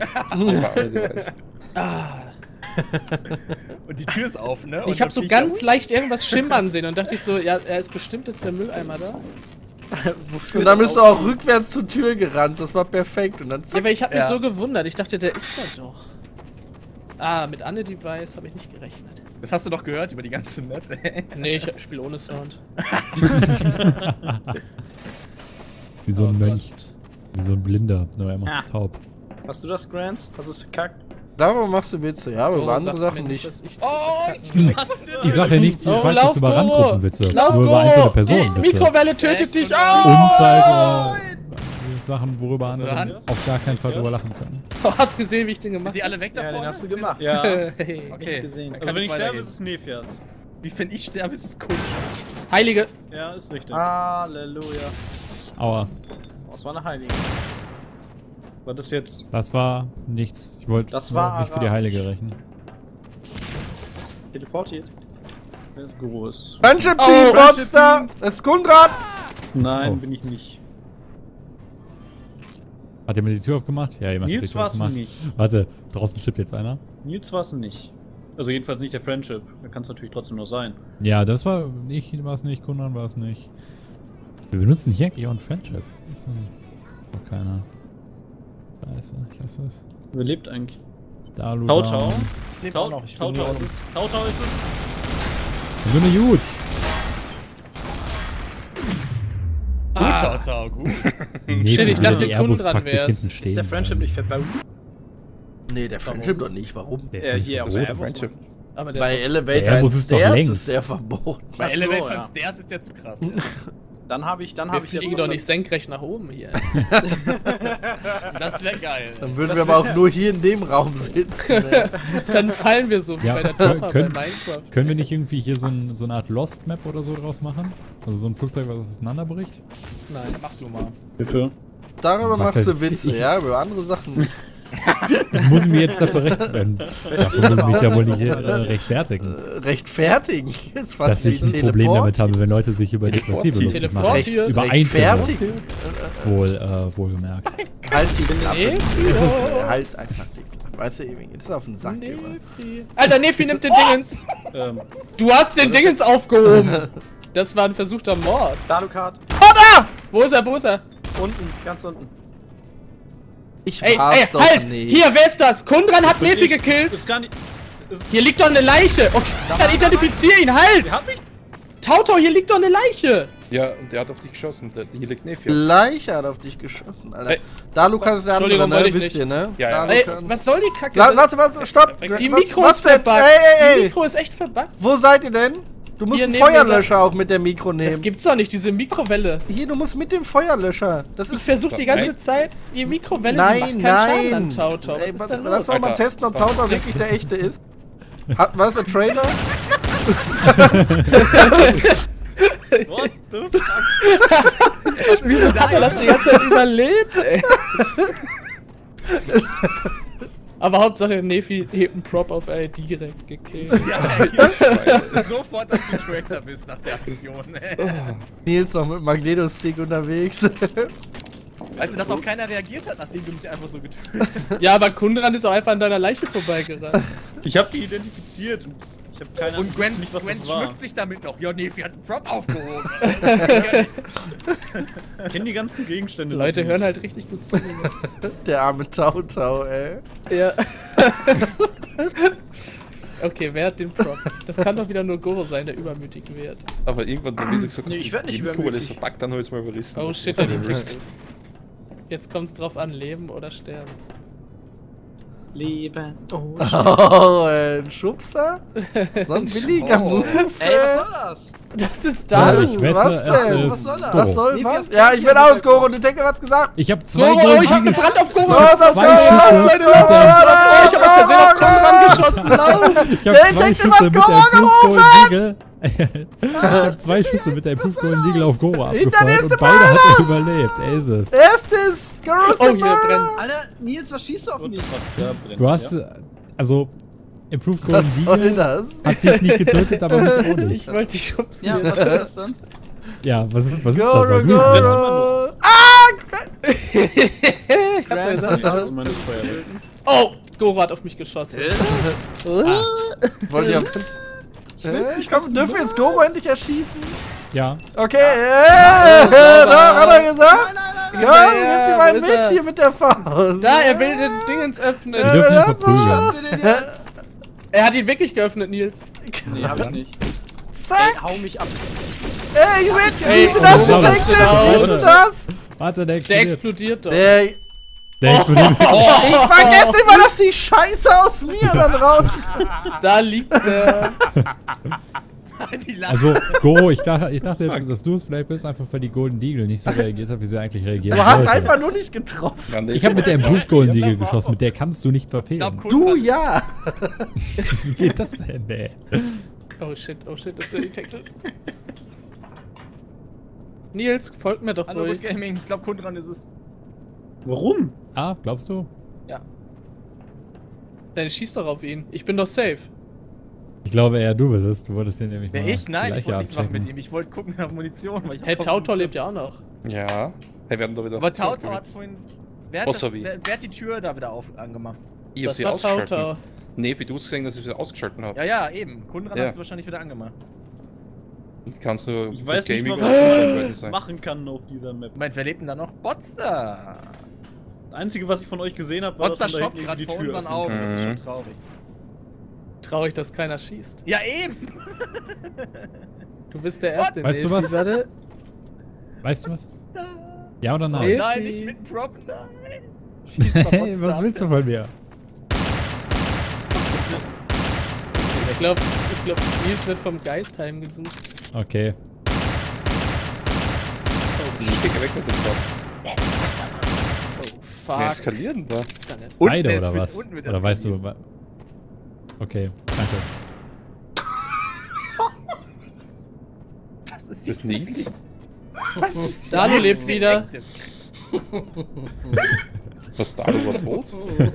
[SPEAKER 6] Und die Tür ist auf, ne? Und
[SPEAKER 3] ich habe so ganz leicht irgendwas schimmern sehen und dachte ich so, ja, er ist bestimmt jetzt der Mülleimer da.
[SPEAKER 1] Und dann bist du auch rückwärts zur Tür gerannt, das war perfekt. Und dann
[SPEAKER 3] ja, aber ich habe mich so gewundert, ich dachte, der ist da doch. Ah, mit Anne-Device habe ich nicht gerechnet.
[SPEAKER 6] Das hast du doch gehört über die ganze Map, ey.
[SPEAKER 3] Nee, ich spiele ohne Sound.
[SPEAKER 2] Wie so ein Mönch. Wie so ein Blinder, nur er macht's taub.
[SPEAKER 4] Hast du das, Grants? Hast du es verkackt?
[SPEAKER 1] Darüber machst du Witze, ja, aber über andere Sachen nicht.
[SPEAKER 2] Ich sag ja nichts, ich frag über Randgruppenwitze. Nur über einzelne Personen.
[SPEAKER 3] Mikrowelle tötet dich!
[SPEAKER 2] Und halt Sachen, worüber andere auf gar keinen Fall drüber lachen können.
[SPEAKER 3] Oh, hast gesehen, wie ich den gemacht habe?
[SPEAKER 6] Die alle weg davon?
[SPEAKER 4] Ja, den hast du gemacht.
[SPEAKER 7] Ja.
[SPEAKER 3] Hey.
[SPEAKER 6] Okay.
[SPEAKER 4] Gesehen.
[SPEAKER 7] Also wenn ich sterbe, ist es Nephias.
[SPEAKER 6] Wie wenn ich sterbe, ist es Kunst.
[SPEAKER 3] Heilige!
[SPEAKER 7] Ja, ist richtig.
[SPEAKER 4] Halleluja.
[SPEAKER 2] Aua.
[SPEAKER 4] Das war eine Heilige.
[SPEAKER 7] War das jetzt?
[SPEAKER 2] Das war nichts. Ich wollte nicht für die Heilige rächen.
[SPEAKER 4] Teleportiert.
[SPEAKER 7] Der ist groß.
[SPEAKER 1] Friendship Team, Monster! Das ist Kunran!
[SPEAKER 7] Nein, bin ich nicht.
[SPEAKER 2] Hat jemand die Tür aufgemacht? Ja, jemand hat die
[SPEAKER 7] Nils
[SPEAKER 2] Tür
[SPEAKER 7] war's
[SPEAKER 2] aufgemacht.
[SPEAKER 7] nicht.
[SPEAKER 2] Warte, draußen stirbt jetzt einer.
[SPEAKER 7] Nils war's nicht. Also jedenfalls nicht der Friendship. Da kann es natürlich trotzdem noch sein.
[SPEAKER 2] Ja, das war es nicht, Kunran war es nicht. Wir benutzen hier eigentlich auch ein Friendship. Das ist doch keiner. Scheiße, ich hasse es.
[SPEAKER 7] Wer lebt eigentlich?
[SPEAKER 2] Dalu.
[SPEAKER 7] Tautau.
[SPEAKER 6] Tautau
[SPEAKER 7] ist es. Tautau ist es.
[SPEAKER 2] So eine Jut.
[SPEAKER 6] Tautau, gut.
[SPEAKER 2] Nee,
[SPEAKER 3] Shit, ich dachte,
[SPEAKER 2] die
[SPEAKER 3] Kunran wär's.
[SPEAKER 2] hinten stehen.
[SPEAKER 4] Ist der Friendship nicht verbaut?
[SPEAKER 1] Nee, der Friendship doch nicht, warum?
[SPEAKER 2] Der ist nicht
[SPEAKER 4] Hier auf
[SPEAKER 2] verboten.
[SPEAKER 4] Airbus.
[SPEAKER 5] Friendship.
[SPEAKER 3] Aber
[SPEAKER 1] Bei
[SPEAKER 3] der
[SPEAKER 1] Elevator
[SPEAKER 2] der Airbus ist doch
[SPEAKER 1] Stairs
[SPEAKER 2] längs.
[SPEAKER 1] ist der verboten.
[SPEAKER 6] Bei
[SPEAKER 4] Ach so,
[SPEAKER 6] Elevator
[SPEAKER 4] ja.
[SPEAKER 6] Stairs ist ja zu krass.
[SPEAKER 4] Dann habe ich
[SPEAKER 3] wir
[SPEAKER 4] jetzt
[SPEAKER 3] fliegen doch nicht senkrecht nach oben hier.
[SPEAKER 6] Das wäre geil.
[SPEAKER 1] Dann würden wir aber auch nur hier in dem Raum sitzen. Ne?
[SPEAKER 3] Dann fallen wir so wie
[SPEAKER 2] Ja,
[SPEAKER 3] bei der Taucher bei
[SPEAKER 2] können
[SPEAKER 3] Minecraft.
[SPEAKER 2] wir nicht irgendwie hier so eine Art Lost-Map oder so draus machen? Also so ein Flugzeug, was auseinanderbricht?
[SPEAKER 3] Nein.
[SPEAKER 6] Mach du mal.
[SPEAKER 7] Bitte.
[SPEAKER 1] Darüber
[SPEAKER 2] Was
[SPEAKER 1] machst
[SPEAKER 2] heißt-
[SPEAKER 1] du Witze, ja, über andere Sachen nicht.
[SPEAKER 2] Ich muss mir jetzt dafür rechtfertigen. Dafür muss ich mich ja wohl nicht rechtfertigen.
[SPEAKER 1] Rechtfertigen? Jetzt
[SPEAKER 2] Dass ich ein Problem damit habe, wenn Leute sich über Depressive lustig machen.
[SPEAKER 3] Teleportieren.
[SPEAKER 2] Über Einzelne.
[SPEAKER 1] Rechtfertigen?
[SPEAKER 2] Wohlgemerkt.
[SPEAKER 1] Halt die Klappe.
[SPEAKER 3] Nefi,
[SPEAKER 1] Es ist
[SPEAKER 3] oh.
[SPEAKER 1] halt einfach die Klappe. Weißt du, jetzt ist auf den Sack immer.
[SPEAKER 3] Nefi. Alter, Nefi nimmt den Dingens.
[SPEAKER 7] Ähm,
[SPEAKER 3] Du hast den Dingens aufgehoben. Das war ein versuchter Mord.
[SPEAKER 4] Dalukat.
[SPEAKER 3] Wo ist er? Wo ist er?
[SPEAKER 4] Unten, ganz unten.
[SPEAKER 1] Ich
[SPEAKER 3] Ey,
[SPEAKER 1] war's
[SPEAKER 3] ey,
[SPEAKER 1] doch
[SPEAKER 3] halt!
[SPEAKER 1] nicht.
[SPEAKER 3] Hier, wer ist das? Kunran hat Nefi gekillt.
[SPEAKER 7] ist gar nicht. Ist,
[SPEAKER 3] Hier liegt doch eine Leiche. Okay, dann identifizier ihn, halt!
[SPEAKER 7] hab ich?
[SPEAKER 3] Tautau, hier liegt doch eine Leiche.
[SPEAKER 5] Ja, und der hat auf dich geschossen. Hier liegt Nephias.
[SPEAKER 1] Leiche hat auf dich geschossen, Alter.
[SPEAKER 5] Ey.
[SPEAKER 1] Dalukat ist der andere,
[SPEAKER 3] Entschuldigung,
[SPEAKER 1] ne?
[SPEAKER 3] wollte ich
[SPEAKER 1] Wisst
[SPEAKER 3] nicht.
[SPEAKER 1] ihr, ne?
[SPEAKER 5] Ja, ja.
[SPEAKER 3] Ey,
[SPEAKER 1] Dalukat.
[SPEAKER 3] was soll die Kacke?
[SPEAKER 1] Warte, stopp!
[SPEAKER 3] Die
[SPEAKER 1] Was-
[SPEAKER 3] Mikro
[SPEAKER 1] was
[SPEAKER 3] ist
[SPEAKER 1] denn?
[SPEAKER 3] verbuggt.
[SPEAKER 1] Ey,
[SPEAKER 3] Die
[SPEAKER 1] ey!
[SPEAKER 3] Mikro ist echt verbuggt.
[SPEAKER 1] Wo seid ihr denn? Du musst
[SPEAKER 3] Hier
[SPEAKER 1] einen
[SPEAKER 3] neben mir
[SPEAKER 1] Feuerlöscher auch mit der Mikro
[SPEAKER 3] Das
[SPEAKER 1] nehmen.
[SPEAKER 3] gibt's doch nicht, diese Mikrowelle.
[SPEAKER 1] Hier, du musst mit dem Feuerlöscher. Das
[SPEAKER 3] Ich
[SPEAKER 1] ist...
[SPEAKER 3] versuche die ganze Zeit, die Mikrowelle die macht
[SPEAKER 1] Nein,
[SPEAKER 3] keinen Schaden an
[SPEAKER 1] nein!
[SPEAKER 3] Tautau. Was
[SPEAKER 1] Ey,
[SPEAKER 3] ist denn
[SPEAKER 1] lass
[SPEAKER 3] los?
[SPEAKER 1] doch mal
[SPEAKER 5] Alter.
[SPEAKER 1] testen, ob Tautau wirklich der echte ist. War das der Trailer?
[SPEAKER 7] What the fuck?
[SPEAKER 3] Wieso hat er das die ganze Zeit überlebt, ey? Aber Hauptsache Nefi hebt einen Prop auf direkt gekillt.
[SPEAKER 6] Ja, sofort, dass du Tracker bist nach der Aktion, ey.
[SPEAKER 1] Nils noch mit Magneto-Stick unterwegs.
[SPEAKER 6] Weißt du, dass auch keiner reagiert hat, nachdem du mich einfach so getötet hast?
[SPEAKER 3] Ja, aber Kunran ist auch einfach an deiner Leiche vorbeigerannt.
[SPEAKER 7] Ich hab die identifiziert und ich hab keine Ahnung,
[SPEAKER 6] Und Gwen,
[SPEAKER 7] nicht, was
[SPEAKER 6] Gwen
[SPEAKER 7] das war.
[SPEAKER 6] schmückt sich damit noch. Ja, Nefi hat einen Prop aufgehoben.
[SPEAKER 7] Ich kenn die ganzen Gegenstände.
[SPEAKER 3] Leute
[SPEAKER 7] noch
[SPEAKER 3] hören
[SPEAKER 7] nicht.
[SPEAKER 3] halt richtig gut zu.
[SPEAKER 1] Der arme Tautau, ey.
[SPEAKER 3] Ja. Okay, wer hat den Prop? Das kann doch wieder nur Goro sein, der übermütig wird.
[SPEAKER 5] Aber irgendwann, wenn du gesagt hast,
[SPEAKER 4] Nee, ich werd nicht
[SPEAKER 5] die Mikrowelle
[SPEAKER 4] übermütig.
[SPEAKER 5] ist verpackt, dann hab ich's mal überrissen.
[SPEAKER 3] Oh
[SPEAKER 5] Das
[SPEAKER 3] shit,
[SPEAKER 5] ist
[SPEAKER 3] der
[SPEAKER 5] gewusst.
[SPEAKER 3] Jetzt kommt's drauf an, leben oder sterben.
[SPEAKER 4] Leben. Oh,
[SPEAKER 1] ein Schubser? So ein billiger Move.
[SPEAKER 4] Ey, was soll das?
[SPEAKER 3] Das ist da.
[SPEAKER 2] Ich wette,
[SPEAKER 1] was denn?
[SPEAKER 2] es
[SPEAKER 1] Was
[SPEAKER 2] ist
[SPEAKER 1] soll das?
[SPEAKER 2] Goro.
[SPEAKER 1] Was soll was? Ja, ich bin aus, Goro. Und Detektiv hat's gesagt.
[SPEAKER 2] Ich hab zwei
[SPEAKER 3] Goro, ich hab gebrannt auf Goro.
[SPEAKER 1] Was
[SPEAKER 2] zwei Schüsse.
[SPEAKER 3] Meine Leute, ich hab aus Versehen auf Goro geschossen. Lauf.
[SPEAKER 2] Ich hab zwei Schüsse mit der Improved Golden Eagle. Ich hab zwei Schüsse mit der Improved Golden Eagle auf Goro abgefeuert und beide hat er überlebt. Aces.
[SPEAKER 1] Erstes. Goro ist
[SPEAKER 3] Oh, hier brennt's.
[SPEAKER 4] Alter, Nils, was schießt du auf mich?
[SPEAKER 2] Du hast, also, Improved
[SPEAKER 1] Was
[SPEAKER 2] Golden
[SPEAKER 1] soll
[SPEAKER 2] Eagle
[SPEAKER 1] das?
[SPEAKER 2] hat dich nicht getötet, aber mich auch nicht.
[SPEAKER 3] Ich wollte dich schubsen.
[SPEAKER 4] Ja, was ist das dann?
[SPEAKER 2] Ja, was ist das?
[SPEAKER 1] Goro,
[SPEAKER 2] Du bist
[SPEAKER 1] Goro.
[SPEAKER 3] Ich hab gesagt,
[SPEAKER 7] Hast du meine Feuerwehr?
[SPEAKER 3] oh, Goro hat auf mich geschossen.
[SPEAKER 1] Wollt ihr... Ich glaube, dürfen wir jetzt Goro endlich erschießen?
[SPEAKER 2] Ja.
[SPEAKER 1] Okay, doch, hat er gesagt? Komm, gib ihm einen mit hier mit der Faust.
[SPEAKER 3] Da, er will den Dingens öffnen.
[SPEAKER 2] Wir dürfen ihn verprügeln.
[SPEAKER 3] Er hat ihn wirklich geöffnet, Nils.
[SPEAKER 4] Nee, hab ich nicht.
[SPEAKER 1] Zack!
[SPEAKER 4] Ey, hau mich ab.
[SPEAKER 1] Ey,
[SPEAKER 3] Ey,
[SPEAKER 1] siehst du das?
[SPEAKER 3] oh,
[SPEAKER 1] Was ist das?
[SPEAKER 2] Warte, der
[SPEAKER 3] Der
[SPEAKER 2] explodiert.
[SPEAKER 3] explodiert doch.
[SPEAKER 2] Der explodiert.
[SPEAKER 1] Ich vergesse immer, dass die Scheiße aus mir dann raus...
[SPEAKER 3] Da liegt der.
[SPEAKER 2] Also, Goro, ich dachte jetzt, dass du es vielleicht bist, einfach weil die Golden Eagle nicht so reagiert hat, wie sie eigentlich reagiert
[SPEAKER 1] Du hast
[SPEAKER 2] sollte.
[SPEAKER 1] einfach nur nicht getroffen.
[SPEAKER 2] Ich habe mit der Improved Golden Eagle geschossen, mit der kannst du nicht verfehlen.
[SPEAKER 1] Du ja.
[SPEAKER 2] Wie geht das denn, ey?
[SPEAKER 3] Oh shit, das ist der Detective. Nils, folgt mir doch
[SPEAKER 6] Hallo,
[SPEAKER 3] ruhig.
[SPEAKER 6] Good Gaming. Ich glaube, Kundran ist es.
[SPEAKER 7] Warum?
[SPEAKER 2] Ah, glaubst du?
[SPEAKER 6] Ja.
[SPEAKER 3] Dann schieß doch auf ihn. Ich bin doch safe.
[SPEAKER 2] Ich glaube eher du bist es. Du wolltest den nämlich
[SPEAKER 6] Wer
[SPEAKER 2] mal
[SPEAKER 6] ich? Nein, ich
[SPEAKER 2] gleich
[SPEAKER 6] wollte nichts machen mit
[SPEAKER 2] abchecken.
[SPEAKER 6] ihm. Ich wollte gucken nach Munition. Weil ich
[SPEAKER 3] Hey, Tautor lebt ja auch noch.
[SPEAKER 5] Ja. Hey, wir haben da wieder.
[SPEAKER 6] Aber Tautor hat vorhin. Wer hat,
[SPEAKER 5] Wasserby.
[SPEAKER 6] wer hat die Tür da wieder angemacht?
[SPEAKER 5] Ich hab
[SPEAKER 3] Das
[SPEAKER 5] sie
[SPEAKER 3] war
[SPEAKER 5] ausgeschaltet.
[SPEAKER 3] Tautor.
[SPEAKER 5] Nee, wie du es gesehen, dass ich sie ausgeschaltet habe.
[SPEAKER 6] Ja, ja, eben. Kundran
[SPEAKER 5] Ja.
[SPEAKER 6] hat sie wahrscheinlich wieder angemacht.
[SPEAKER 5] Kannst du
[SPEAKER 7] Ich weiß nicht mal,
[SPEAKER 5] Gaming
[SPEAKER 7] was ich
[SPEAKER 5] sein.
[SPEAKER 7] machen kann auf dieser Map.
[SPEAKER 6] Moment, wer lebt denn da noch? Botster!
[SPEAKER 7] Das Einzige, was ich von euch gesehen habe, war,
[SPEAKER 6] Botster
[SPEAKER 7] dass man
[SPEAKER 6] shoppt
[SPEAKER 7] da
[SPEAKER 6] gerade
[SPEAKER 7] hinten
[SPEAKER 6] vor
[SPEAKER 7] die Tür
[SPEAKER 6] unseren
[SPEAKER 7] öffnen
[SPEAKER 6] Augen. Das ist schon
[SPEAKER 5] Mhm.
[SPEAKER 6] traurig.
[SPEAKER 3] Traurig, dass keiner schießt.
[SPEAKER 6] Ja, eben!
[SPEAKER 3] Du bist der Erste.
[SPEAKER 2] Weißt du was?
[SPEAKER 3] Warte.
[SPEAKER 2] Weißt du was? Ja oder nein?
[SPEAKER 3] Nee.
[SPEAKER 6] Nein, nicht mit Prop, nein! Schieß mal
[SPEAKER 2] Hey,
[SPEAKER 6] Botster
[SPEAKER 2] was
[SPEAKER 6] ab.
[SPEAKER 2] willst du von mir?
[SPEAKER 3] Ich glaube, Nils wird vom Geist heimgesucht.
[SPEAKER 2] Okay.
[SPEAKER 5] Ich krieg weg mit dem Kopf.
[SPEAKER 3] Oh,
[SPEAKER 5] Wer
[SPEAKER 3] fuck.
[SPEAKER 5] eskaliert denn da?
[SPEAKER 2] Beide
[SPEAKER 6] ist
[SPEAKER 2] oder
[SPEAKER 6] mit-
[SPEAKER 2] was?
[SPEAKER 6] unten wird
[SPEAKER 2] Oder weißt du...
[SPEAKER 6] eskaliert.
[SPEAKER 2] Okay, danke.
[SPEAKER 6] Was ist
[SPEAKER 5] Das ist Nils?
[SPEAKER 6] Was ist
[SPEAKER 3] Danu lebt wieder.
[SPEAKER 5] Was da, du war tot?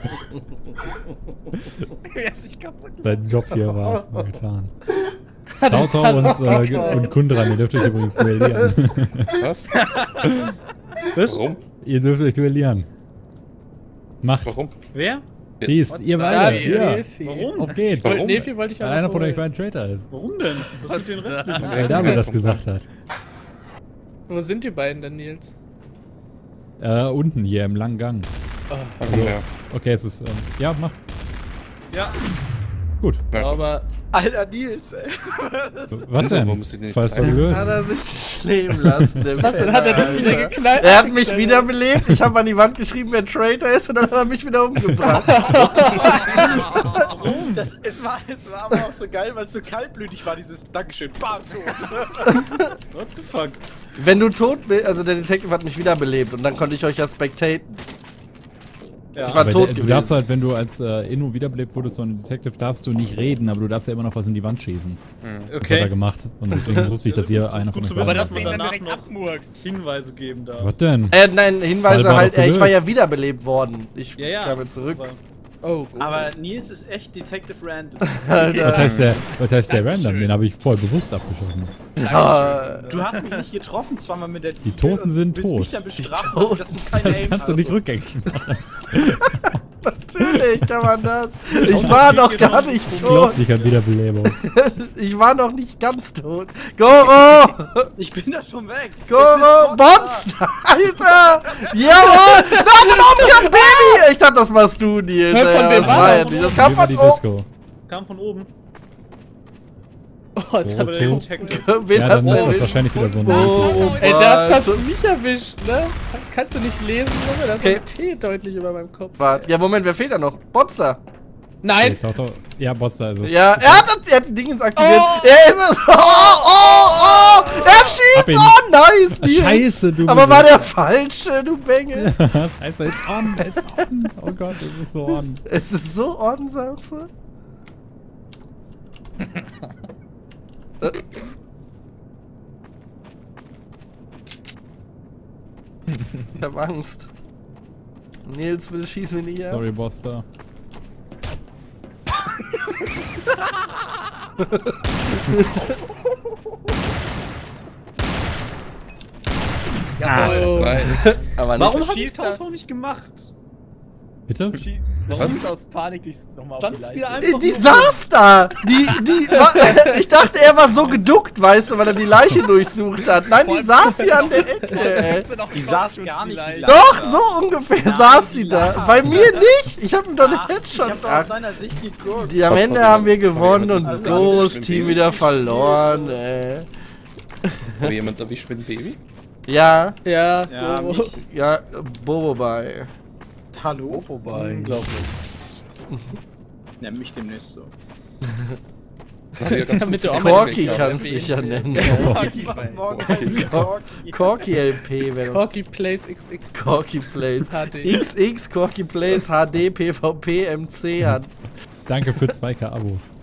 [SPEAKER 6] Wer hat sich kaputt
[SPEAKER 2] Dein Job hier war getan. Tautor und Kundran, ihr dürft euch übrigens duellieren.
[SPEAKER 5] Was?
[SPEAKER 2] Was?
[SPEAKER 5] Warum?
[SPEAKER 2] Ihr dürft euch duellieren. Macht.
[SPEAKER 5] Warum?
[SPEAKER 7] Wer?
[SPEAKER 2] Peace, ihr
[SPEAKER 3] Da
[SPEAKER 2] beide.
[SPEAKER 3] ist
[SPEAKER 2] Hier.
[SPEAKER 3] Nefi.
[SPEAKER 7] Warum?
[SPEAKER 2] Auf geht's.
[SPEAKER 5] Warum?
[SPEAKER 3] Nefi wollte ich auch
[SPEAKER 2] Weil einer
[SPEAKER 3] noch
[SPEAKER 2] von euch
[SPEAKER 3] holen.
[SPEAKER 2] ein Traitor ist.
[SPEAKER 7] Warum denn? Was mit den restlichen?
[SPEAKER 2] Weil David das gesagt hat.
[SPEAKER 3] Wo sind die beiden denn, Nils?
[SPEAKER 2] Unten hier im langen Gang.
[SPEAKER 5] Also, ja.
[SPEAKER 2] Okay, es ist. Ja, mach.
[SPEAKER 7] Ja.
[SPEAKER 2] Gut.
[SPEAKER 3] Aber
[SPEAKER 4] Alter, Nils, ey.
[SPEAKER 2] Was denn?
[SPEAKER 5] Warum musst du den nicht
[SPEAKER 2] Falls du
[SPEAKER 5] verteidigen?
[SPEAKER 1] Hat
[SPEAKER 2] löst.
[SPEAKER 1] er sich nicht leben lassen. der
[SPEAKER 3] was denn?
[SPEAKER 1] Penner,
[SPEAKER 3] Hat er dich
[SPEAKER 1] Alter.
[SPEAKER 3] wieder geknallt?
[SPEAKER 1] Er hat mich wiederbelebt. Ich habe an die Wand geschrieben, wer ein Traitor ist, und dann hat er mich wieder umgebracht.
[SPEAKER 4] Es war aber auch so geil, weil es so kaltblütig war, dieses Dankeschön, bam, tot.
[SPEAKER 7] What the fuck?
[SPEAKER 1] Wenn du tot bist, also der Detective hat mich wiederbelebt und dann konnte ich euch ja spectaten.
[SPEAKER 7] Ja.
[SPEAKER 1] Ich war
[SPEAKER 2] Aber
[SPEAKER 1] tot
[SPEAKER 2] du
[SPEAKER 1] gewesen.
[SPEAKER 2] darfst halt, wenn du als Inno wiederbelebt wurdest von einem Detective, darfst du nicht reden, aber du darfst ja immer noch was in die Wand schießen. Das hat er gemacht. Und deswegen wusste ich, dass ihr
[SPEAKER 7] Das ist
[SPEAKER 2] einer von
[SPEAKER 7] gut
[SPEAKER 2] euch
[SPEAKER 7] zu wissen,
[SPEAKER 6] Aber
[SPEAKER 2] war.
[SPEAKER 7] dass man
[SPEAKER 6] deswegen dann
[SPEAKER 7] danach
[SPEAKER 6] direkt
[SPEAKER 7] noch
[SPEAKER 6] abmurkst.
[SPEAKER 7] Hinweise geben darf.
[SPEAKER 2] Was denn?
[SPEAKER 1] Nein, Hinweise
[SPEAKER 2] Weil war
[SPEAKER 1] halt,
[SPEAKER 2] doch
[SPEAKER 1] ich war ja
[SPEAKER 2] gelöst.
[SPEAKER 1] wiederbelebt worden. Ich
[SPEAKER 7] Ja,
[SPEAKER 1] kam jetzt zurück.
[SPEAKER 7] aber-
[SPEAKER 3] Oh, gut.
[SPEAKER 4] Aber Nils ist echt Detective Random.
[SPEAKER 2] Was heißt der Random? Den habe ich voll bewusst abgeschossen.
[SPEAKER 1] Ah,
[SPEAKER 4] Du hast mich nicht getroffen, zweimal mit der
[SPEAKER 2] Die Toten sind
[SPEAKER 4] willst
[SPEAKER 2] tot.
[SPEAKER 4] mich dann bestrafen,
[SPEAKER 1] Toten
[SPEAKER 4] dass du kein
[SPEAKER 2] Das
[SPEAKER 4] Aim
[SPEAKER 2] kannst du
[SPEAKER 4] hast.
[SPEAKER 2] nicht rückgängig machen.
[SPEAKER 1] natürlich kann man das. Ich war noch gar nicht tot.
[SPEAKER 2] Unglaublich an Wiederbelebung.
[SPEAKER 1] Ich war noch nicht ganz tot. Goro!
[SPEAKER 4] Ich bin da schon weg.
[SPEAKER 1] Goro! Bots! Alter! Jawohl! Nein, von oben kam Baby! Ich dachte, das warst du, Nils.
[SPEAKER 3] Von wem
[SPEAKER 1] das
[SPEAKER 3] war
[SPEAKER 1] war
[SPEAKER 3] das?
[SPEAKER 1] ja nicht. Das kam
[SPEAKER 2] Wie war
[SPEAKER 1] von
[SPEAKER 2] die
[SPEAKER 1] oben.
[SPEAKER 2] Disco?
[SPEAKER 7] Kam von oben.
[SPEAKER 3] Oh, ist
[SPEAKER 2] Goro tot.
[SPEAKER 1] Wen
[SPEAKER 2] Ja, dann ist das wahrscheinlich wieder so ein...
[SPEAKER 3] Ey, der hat fast mich erwischt, ne? Kannst du nicht lesen, Junge? Da ist
[SPEAKER 1] Okay.
[SPEAKER 3] ein T deutlich über meinem Kopf.
[SPEAKER 1] Warte. Ja, Moment, wer fehlt da noch? Botzer.
[SPEAKER 3] Nein!
[SPEAKER 2] Ja, Botzer ist es.
[SPEAKER 1] Ja, er hat die Dingens aktiviert. Er ist es. Er schießt. Oh, nice. Nils.
[SPEAKER 2] Scheiße, du.
[SPEAKER 1] Aber war der falsche, du Bengel?
[SPEAKER 2] Scheiße, it's on, it's on. Oh Gott, es ist so on.
[SPEAKER 1] Es ist so on, sagst du? Ich hab Angst. Nils, bitte schieß mich nicht ab.
[SPEAKER 2] Sorry, Boster.
[SPEAKER 6] Aber
[SPEAKER 7] warum hat die Tauto nicht gemacht?
[SPEAKER 2] Bitte?
[SPEAKER 6] Warum ist aus Panik dich nochmal auf die Leiche?
[SPEAKER 1] Die saß da! Ich dachte, er war so geduckt, weißt du, weil er die Leiche durchsucht hat. Nein, die saß hier an der Ecke.
[SPEAKER 7] Die saß gar nicht.
[SPEAKER 1] Doch, so ungefähr saß sie da. Bei mir nicht. Ich hab ihm doch den Headshot.
[SPEAKER 7] Ich hab aus seiner Sicht geguckt.
[SPEAKER 1] Am Ende haben wir gewonnen und Goros Team wieder verloren, ey.
[SPEAKER 5] War jemand erwischt mit dem Baby?
[SPEAKER 1] Ja.
[SPEAKER 3] Ja,
[SPEAKER 1] Ja, Bobo bei.
[SPEAKER 7] Hallo?
[SPEAKER 6] Vorbei.
[SPEAKER 7] Unglaublich. Nenn mich demnächst so.
[SPEAKER 3] Damit du auch
[SPEAKER 1] Corky kannst du dich ja nennen. Corky LP wäre.
[SPEAKER 3] Corky Plays XX.
[SPEAKER 1] Corky Plays
[SPEAKER 3] HD.
[SPEAKER 1] XX, Corky Plays HD, PvP, MC hat.
[SPEAKER 2] Danke für 2K Abos.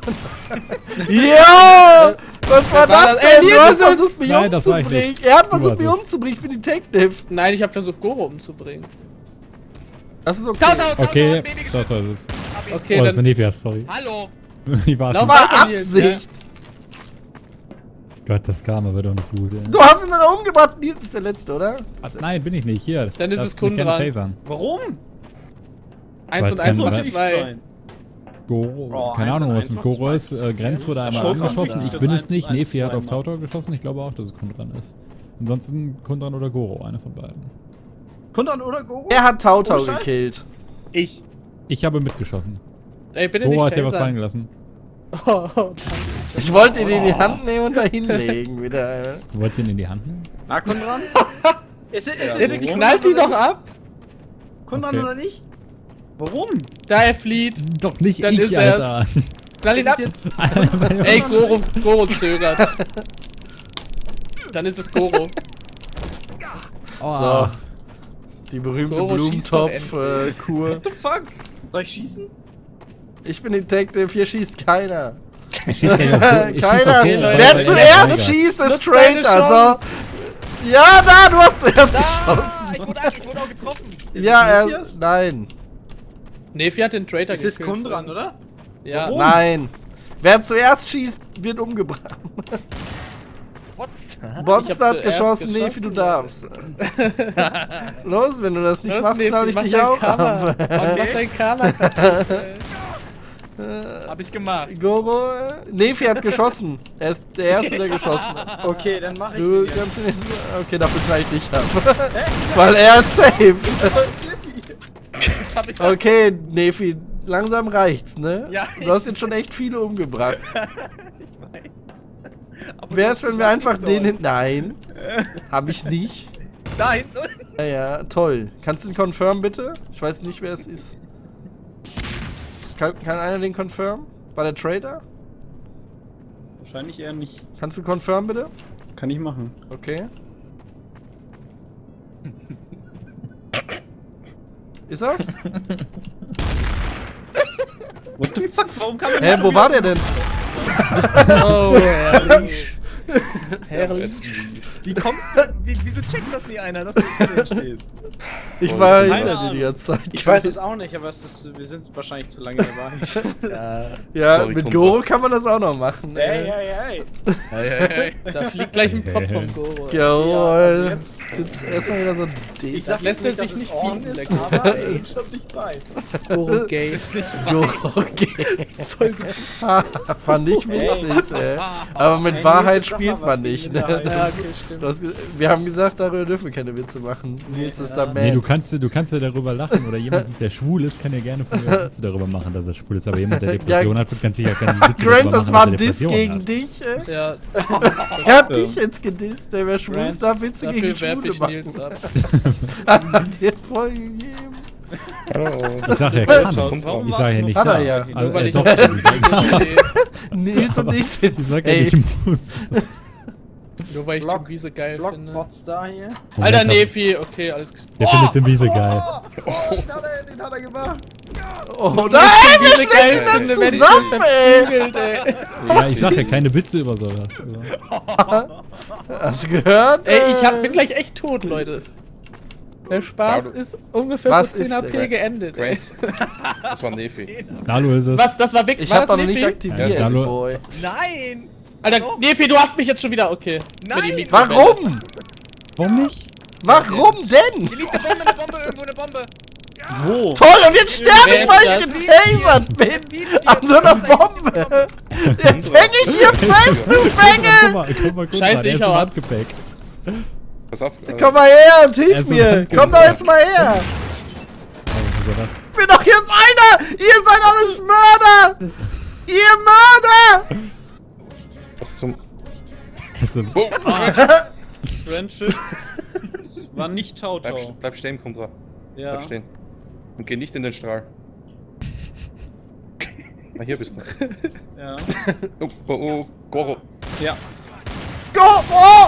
[SPEAKER 1] Ja! Was war das denn?
[SPEAKER 3] Nils,
[SPEAKER 1] Du hast
[SPEAKER 3] das
[SPEAKER 1] versucht, mich
[SPEAKER 2] Nein, das war ich
[SPEAKER 1] umzubringen.
[SPEAKER 2] nicht.
[SPEAKER 1] Er hat
[SPEAKER 2] Du
[SPEAKER 1] versucht,
[SPEAKER 2] warst
[SPEAKER 1] mich
[SPEAKER 2] es.
[SPEAKER 1] umzubringen. Ich bin Detective.
[SPEAKER 3] Nein, ich hab versucht, Goro umzubringen.
[SPEAKER 1] Das ist okay.
[SPEAKER 2] Okay, das ist es.
[SPEAKER 3] Okay,
[SPEAKER 2] Oh, das war
[SPEAKER 3] dann.
[SPEAKER 2] Nefias, sorry.
[SPEAKER 6] Hallo!
[SPEAKER 2] Ich war's
[SPEAKER 3] Lauf
[SPEAKER 2] nicht.
[SPEAKER 1] War
[SPEAKER 3] weiter, Nils,
[SPEAKER 1] Absicht.
[SPEAKER 2] Gott, das Karma wird doch nicht gut, ey.
[SPEAKER 1] Du hast ihn dann umgebracht. Nils ist der Letzte, oder?
[SPEAKER 2] Nein, bin ich nicht. Hier.
[SPEAKER 3] Dann ist
[SPEAKER 2] lass
[SPEAKER 3] es
[SPEAKER 2] mich
[SPEAKER 3] Kun
[SPEAKER 2] gerne
[SPEAKER 3] dran.
[SPEAKER 2] tasern.
[SPEAKER 7] Warum?
[SPEAKER 3] 1 und 1 macht 2.
[SPEAKER 2] Goro,
[SPEAKER 7] Oh,
[SPEAKER 2] keine
[SPEAKER 7] 1
[SPEAKER 2] Ahnung,
[SPEAKER 7] und
[SPEAKER 2] was
[SPEAKER 7] 1
[SPEAKER 2] mit
[SPEAKER 7] macht
[SPEAKER 2] Goro
[SPEAKER 7] 2.
[SPEAKER 2] ist. Grenz wurde einmal
[SPEAKER 7] Schon
[SPEAKER 2] angeschossen.
[SPEAKER 7] wieder.
[SPEAKER 2] Ich bin es nicht.
[SPEAKER 7] 1,
[SPEAKER 2] Nefi hat auf
[SPEAKER 7] 2
[SPEAKER 2] Tautor geschossen. Ich glaube auch, dass es Kundran ist. Ansonsten Kundran oder Goro, einer von beiden.
[SPEAKER 7] Kundran oder Goro?
[SPEAKER 1] Er hat Tautau
[SPEAKER 7] Ohne Scheiß?
[SPEAKER 1] gekillt.
[SPEAKER 6] Ich.
[SPEAKER 2] Ich habe mitgeschossen.
[SPEAKER 3] Ey, bitte
[SPEAKER 2] Goro
[SPEAKER 3] nicht
[SPEAKER 2] hat hier was
[SPEAKER 3] tasern.
[SPEAKER 2] fallen gelassen.
[SPEAKER 3] Oh, danke.
[SPEAKER 1] Ich wollte ihn in die Hand nehmen und da hinlegen wieder.
[SPEAKER 2] Du wolltest ihn in die Hand nehmen?
[SPEAKER 7] Na, Kundran? Ist
[SPEAKER 3] Jetzt knallt die doch ab.
[SPEAKER 7] Kundran
[SPEAKER 2] Okay.
[SPEAKER 7] oder nicht? Warum?
[SPEAKER 3] Da er flieht.
[SPEAKER 2] Doch nicht
[SPEAKER 3] Dann ist
[SPEAKER 2] ich,
[SPEAKER 3] er's.
[SPEAKER 2] Alter.
[SPEAKER 3] Knall ihn ab. Ey, Goro zögert. Dann ist es Goro.
[SPEAKER 2] Oh.
[SPEAKER 1] So. Die berühmte
[SPEAKER 3] Goro schießt doch
[SPEAKER 1] Blumentopf-Kur.
[SPEAKER 7] What the fuck? Soll ich schießen?
[SPEAKER 1] Ich bin Detective, hier schießt keiner.
[SPEAKER 2] Ich schieß gleich auf- ich schieß auf
[SPEAKER 1] Keiner.
[SPEAKER 2] Goro,
[SPEAKER 3] Leute.
[SPEAKER 1] Wer
[SPEAKER 2] weil
[SPEAKER 1] zuerst
[SPEAKER 2] er
[SPEAKER 1] schießt, ist
[SPEAKER 3] Nutzt deine
[SPEAKER 1] Traitor.
[SPEAKER 3] Chance.
[SPEAKER 1] So. Ja, da, du hast zuerst geschossen.
[SPEAKER 6] Ich wurde auch getroffen.
[SPEAKER 1] Ja,
[SPEAKER 7] es Nefias?
[SPEAKER 1] nein.
[SPEAKER 3] Nefi hat den Traitor
[SPEAKER 7] Es ist
[SPEAKER 3] gekillt.
[SPEAKER 7] Kundran, oder?
[SPEAKER 3] Ja.
[SPEAKER 7] Warum?
[SPEAKER 1] Nein. Wer zuerst schießt, wird umgebracht.
[SPEAKER 6] Monster.
[SPEAKER 1] Monster hat
[SPEAKER 3] zuerst
[SPEAKER 1] geschossen,
[SPEAKER 3] geschossen,
[SPEAKER 1] Nefi, du darfst. Los, wenn du das nicht
[SPEAKER 3] Los,
[SPEAKER 1] machst,
[SPEAKER 3] Nefi,
[SPEAKER 1] knall ich
[SPEAKER 3] mach
[SPEAKER 1] dich
[SPEAKER 3] dein
[SPEAKER 1] auch
[SPEAKER 3] Karma.
[SPEAKER 1] ab.
[SPEAKER 3] Mach dein Karma kaputt, ey.
[SPEAKER 6] Hab ich gemacht.
[SPEAKER 1] Goro, Nefi hat geschossen. Er ist der Erste, der geschossen hat.
[SPEAKER 7] Okay, dann mach ich
[SPEAKER 1] Du
[SPEAKER 7] den jetzt.
[SPEAKER 1] kannst ihn jetzt. Okay, dafür knall ich dich ab. Weil er ist safe. Okay, Nefi, langsam reicht's, ne?
[SPEAKER 6] Ja,
[SPEAKER 1] Du hast jetzt schon echt viele umgebracht.
[SPEAKER 6] Ich weiß. Aber
[SPEAKER 1] Wär's,
[SPEAKER 6] du
[SPEAKER 1] wenn wir
[SPEAKER 6] hast
[SPEAKER 1] einfach
[SPEAKER 6] gesagt,
[SPEAKER 1] den hin. Nein. Hab ich nicht.
[SPEAKER 6] Da hinten.
[SPEAKER 1] Ja, ja, toll. Kannst du den confirm bitte? Ich weiß nicht, wer es ist. Kann einer den confirm? War der Trader?
[SPEAKER 7] Wahrscheinlich eher nicht.
[SPEAKER 1] Kannst du confirm bitte?
[SPEAKER 7] Kann ich machen.
[SPEAKER 1] Okay. Ist das?
[SPEAKER 7] What the fuck? Warum kann man
[SPEAKER 1] Hä, wo war der denn?
[SPEAKER 3] Oh, herrlich. Herrlich.
[SPEAKER 6] Wie kommst du? Wieso checkt das nie einer, dass du hier steht?
[SPEAKER 1] Ich war
[SPEAKER 7] Keine
[SPEAKER 1] hinter dir
[SPEAKER 7] Ahnung.
[SPEAKER 1] die ganze Zeit.
[SPEAKER 7] Ich weiß es auch nicht, aber wir sind wahrscheinlich zu lange dabei.
[SPEAKER 1] Ja,
[SPEAKER 5] Sorry,
[SPEAKER 1] mit
[SPEAKER 5] Kumpel.
[SPEAKER 1] Goro kann man das auch noch machen.
[SPEAKER 7] Hey.
[SPEAKER 3] Da fliegt gleich ein Kopf vom Goro.
[SPEAKER 1] Jawohl.
[SPEAKER 7] jetzt-
[SPEAKER 1] Jetzt erstmal wieder so
[SPEAKER 7] Ich
[SPEAKER 1] das
[SPEAKER 7] sag
[SPEAKER 3] lässt
[SPEAKER 7] jetzt
[SPEAKER 3] er
[SPEAKER 7] nicht,
[SPEAKER 3] sich
[SPEAKER 7] dass es
[SPEAKER 3] nicht
[SPEAKER 7] on
[SPEAKER 3] bieten,
[SPEAKER 7] ist, aber er ist schon nicht bei.
[SPEAKER 3] Goro gay.
[SPEAKER 1] Goro. Okay. Fand ich witzig, ey. Aber mit
[SPEAKER 7] Ey,
[SPEAKER 1] Wahrheit
[SPEAKER 7] Nils, jetzt
[SPEAKER 1] spielt man nicht. Ne?
[SPEAKER 3] Ja, okay, stimmt.
[SPEAKER 1] Wir haben gesagt, darüber dürfen wir keine Witze machen. Nils ist da
[SPEAKER 2] Nee,
[SPEAKER 1] mad.
[SPEAKER 2] du kannst ja darüber lachen oder jemand, der schwul ist, kann ja gerne von mir aus Witze darüber machen, dass er schwul ist, aber jemand, der Depression hat, kann sicher keine Witze
[SPEAKER 1] Grant,
[SPEAKER 2] darüber
[SPEAKER 1] das
[SPEAKER 2] machen,
[SPEAKER 1] war
[SPEAKER 2] dass
[SPEAKER 1] ein
[SPEAKER 2] er
[SPEAKER 1] Diss
[SPEAKER 2] Depression
[SPEAKER 1] gegen
[SPEAKER 2] hat.
[SPEAKER 1] dich.
[SPEAKER 3] Ja,
[SPEAKER 1] Er hat dich jetzt gedisst. Wer schwul
[SPEAKER 7] Grant,
[SPEAKER 1] ist, darf Witze gegen
[SPEAKER 3] dafür werfe
[SPEAKER 1] Schwule
[SPEAKER 3] ich
[SPEAKER 1] machen.
[SPEAKER 3] Nils ab.
[SPEAKER 1] Hat dir voll gegeben.
[SPEAKER 5] Hallo.
[SPEAKER 2] Ich sag ja kann.
[SPEAKER 7] Warum
[SPEAKER 2] Ich sag ja nicht
[SPEAKER 1] Hat er
[SPEAKER 2] da.
[SPEAKER 1] ja.
[SPEAKER 3] Nur weil ich
[SPEAKER 2] Doch,
[SPEAKER 3] nicht
[SPEAKER 2] ich sag,
[SPEAKER 1] Nils und ich sind
[SPEAKER 2] ich sag ja
[SPEAKER 1] ey.
[SPEAKER 2] nicht muss.
[SPEAKER 3] Nur weil ich
[SPEAKER 4] Block-
[SPEAKER 3] Tim Wiese geil finde.
[SPEAKER 4] Blockbots da hier.
[SPEAKER 3] Alter, Nefi, okay, alles klar.
[SPEAKER 2] Der findet Tim Wiese geil.
[SPEAKER 4] Den hat er gemacht.
[SPEAKER 1] Oh
[SPEAKER 3] Nur
[SPEAKER 1] nein,
[SPEAKER 3] weil ich Tim
[SPEAKER 1] wir
[SPEAKER 3] Wiese geil
[SPEAKER 1] stecken
[SPEAKER 3] finde,
[SPEAKER 1] da
[SPEAKER 3] werde ich
[SPEAKER 1] zusammen,
[SPEAKER 3] schon
[SPEAKER 1] ey.
[SPEAKER 3] verprügelt, ey.
[SPEAKER 2] Ja, ich sag ja keine Witze über sowas. Also.
[SPEAKER 1] Hast du gehört?
[SPEAKER 3] Ey, ich bin gleich echt tot, Leute. Der Spaß ist ungefähr
[SPEAKER 1] Was
[SPEAKER 3] für 10
[SPEAKER 1] ist
[SPEAKER 3] HP
[SPEAKER 1] der?
[SPEAKER 3] geendet, ey.
[SPEAKER 5] Grant. Das war Nefi.
[SPEAKER 2] Nalu ist es.
[SPEAKER 3] Was, das war wirklich,
[SPEAKER 1] Ich
[SPEAKER 3] war
[SPEAKER 1] hab
[SPEAKER 3] das
[SPEAKER 1] doch noch nicht
[SPEAKER 3] Nefi?
[SPEAKER 1] aktiviert,
[SPEAKER 2] Ja, hallo.
[SPEAKER 1] Boy.
[SPEAKER 6] Nein!
[SPEAKER 3] Alter, Nefi, du hast mich jetzt schon wieder, okay.
[SPEAKER 6] Nein!
[SPEAKER 3] Mit die Mikrowelle.
[SPEAKER 1] Warum?
[SPEAKER 2] Warum nicht?
[SPEAKER 1] Warum denn?
[SPEAKER 6] Hier liegt eine Bombe, eine Bombe, irgendwo eine Bombe!
[SPEAKER 7] Wo?
[SPEAKER 1] Toll, und jetzt sterbe
[SPEAKER 3] Wer
[SPEAKER 1] ich, weil
[SPEAKER 3] ist
[SPEAKER 1] ich
[SPEAKER 3] das?
[SPEAKER 1] getasert bin! An so einer Bombe! Jetzt häng ich hier fest, du Bengel!
[SPEAKER 2] Guck mal,
[SPEAKER 3] Scheiße,
[SPEAKER 2] der
[SPEAKER 3] ich
[SPEAKER 2] ist im
[SPEAKER 3] hau ab.
[SPEAKER 2] Handgepäck.
[SPEAKER 5] Pass auf.
[SPEAKER 1] Komm mal her und
[SPEAKER 2] Er
[SPEAKER 1] hilf
[SPEAKER 2] ist so
[SPEAKER 1] mir!
[SPEAKER 2] ein
[SPEAKER 1] Komm doch jetzt mal her!
[SPEAKER 2] Was ist das?
[SPEAKER 1] Ich bin doch jetzt einer! Ihr seid alles Mörder! Ihr Mörder!
[SPEAKER 5] Was zum...
[SPEAKER 2] Also,
[SPEAKER 7] Friendship. Das war nicht Tau-Tau.
[SPEAKER 5] Bleib stehen, Kontra.
[SPEAKER 7] Ja.
[SPEAKER 5] Bleib stehen. Und geh nicht in den Strahl. Ah, hier bist du.
[SPEAKER 7] Ja.
[SPEAKER 5] Oh, oh, oh, Goro.
[SPEAKER 7] Ja.
[SPEAKER 1] Go! Oh!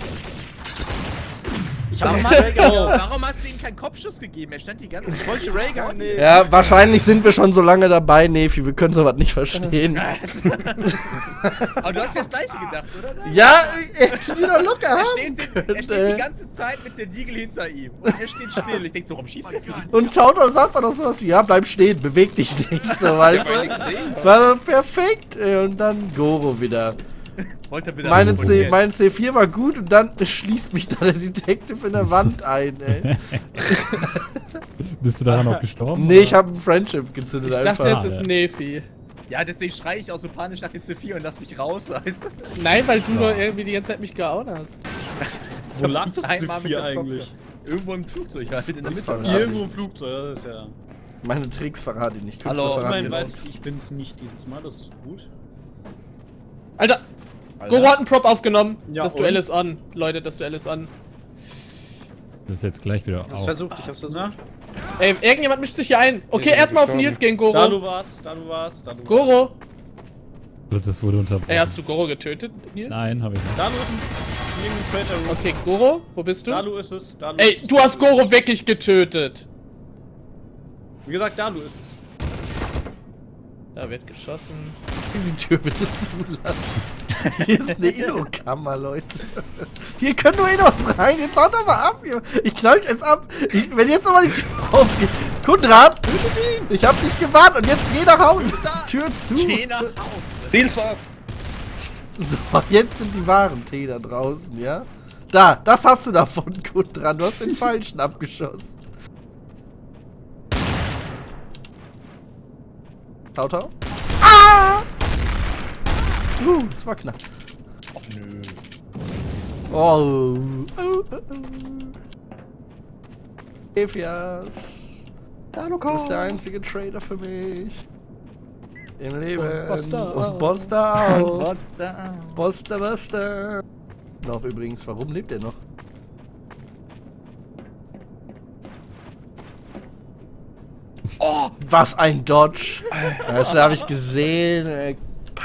[SPEAKER 6] Warum hast du ihm keinen Kopfschuss gegeben? Er stand die ganze Zeit. Ich wollte Raygun nehmen.
[SPEAKER 1] Ja, wahrscheinlich sind wir schon so lange dabei, Nefi. Wir können sowas nicht verstehen.
[SPEAKER 6] Aber du hast ja das gleiche gedacht, oder?
[SPEAKER 1] Ja, hättest du doch locker
[SPEAKER 6] Er
[SPEAKER 1] haben
[SPEAKER 6] steht
[SPEAKER 1] können,
[SPEAKER 6] die ganze Zeit mit der Diegel hinter ihm. Und er steht still. Ich denk so, warum schießt der nicht?
[SPEAKER 1] Und Tautor sagt dann noch sowas wie, ja, bleib stehen, beweg dich nicht, so, weißt
[SPEAKER 5] weil ich
[SPEAKER 1] du?
[SPEAKER 5] gesehen
[SPEAKER 1] War doch perfekt. Ey, und dann Goro wieder.
[SPEAKER 6] Wollte er wieder
[SPEAKER 1] Mein
[SPEAKER 6] abprobieren.
[SPEAKER 1] C4 war gut und dann schließt mich da der Detective in der Wand ein, ey.
[SPEAKER 2] bist du daran auch gestorben?
[SPEAKER 1] Nee, ich habe einen Friendship gezündet
[SPEAKER 3] Ich
[SPEAKER 1] einfach.
[SPEAKER 3] dachte, es ist Nefi.
[SPEAKER 6] Ja, deswegen schreie ich auch so panisch nach dem C4 und lass mich raus, weißt du?
[SPEAKER 3] Nein, weil du nur irgendwie die ganze Zeit mich gehauen hast.
[SPEAKER 7] Wo lag das
[SPEAKER 6] Einmal mit
[SPEAKER 7] C4
[SPEAKER 6] der
[SPEAKER 7] eigentlich?
[SPEAKER 6] Irgendwo im Flugzeug halt, in der Mitte.
[SPEAKER 1] verrate
[SPEAKER 7] Irgendwo im Flugzeug, das ist ja.
[SPEAKER 1] Meine Tricks verrate ich nicht. Künstler
[SPEAKER 6] Hallo,
[SPEAKER 1] verrate
[SPEAKER 7] Immerhin
[SPEAKER 1] ich
[SPEAKER 7] weiß
[SPEAKER 1] nicht.
[SPEAKER 7] ich bin's nicht dieses Mal, das ist gut.
[SPEAKER 3] Alter, Goro hat einen Prop aufgenommen.
[SPEAKER 7] Ja,
[SPEAKER 3] Das Duell
[SPEAKER 7] und?
[SPEAKER 3] ist on. Leute, das Duell ist on.
[SPEAKER 2] Das ist jetzt gleich wieder auf.
[SPEAKER 4] Ich hab's versucht.
[SPEAKER 3] Ey, irgendjemand mischt sich hier ein. Okay,
[SPEAKER 5] sind
[SPEAKER 3] erstmal auf
[SPEAKER 5] gestorben.
[SPEAKER 3] Nils gegen
[SPEAKER 7] Da
[SPEAKER 3] Goro.
[SPEAKER 7] du warst, da du warst, da du warst.
[SPEAKER 3] Goro.
[SPEAKER 2] Ich glaub, das wurde unterbrochen.
[SPEAKER 3] Ey, hast du Goro getötet, Nils?
[SPEAKER 2] Nein, habe ich nicht.
[SPEAKER 7] Da du ist ein irgendein Traitor Room.
[SPEAKER 3] Okay, Goro, wo bist du?
[SPEAKER 7] Da du ist es, da du
[SPEAKER 3] Ey,
[SPEAKER 7] ist es.
[SPEAKER 3] du hast Goro wirklich getötet.
[SPEAKER 7] Wie gesagt, da du ist es.
[SPEAKER 3] Da wird geschossen.
[SPEAKER 1] Die Tür bitte zulassen. Hier ist eine Inno-Kammer, Leute. Hier können nur Innos rein. Jetzt haut doch mal ab. Hier. Ich knall jetzt ab. Wenn jetzt nochmal die Tür aufgeht. Kundrat, tötet ihn. Ich hab dich gewarnt und jetzt geh nach Hause. Tür zu.
[SPEAKER 6] Geh nach Hause.
[SPEAKER 5] Nils war's!
[SPEAKER 1] So, jetzt sind die wahren Tee da draußen, ja? Da, das hast du davon, Kundrat. Du hast den falschen abgeschossen. Tau. Ah! Das war knapp.
[SPEAKER 5] Ach nö.
[SPEAKER 1] Oh. Efias. Du bist der einzige Trader für mich. Im Leben.
[SPEAKER 3] Und Boster auch.
[SPEAKER 1] Und Boster auch.
[SPEAKER 6] Monster.
[SPEAKER 1] Boster. Noch übrigens, warum lebt er noch? Oh, was ein Dodge. Das habe ich gesehen.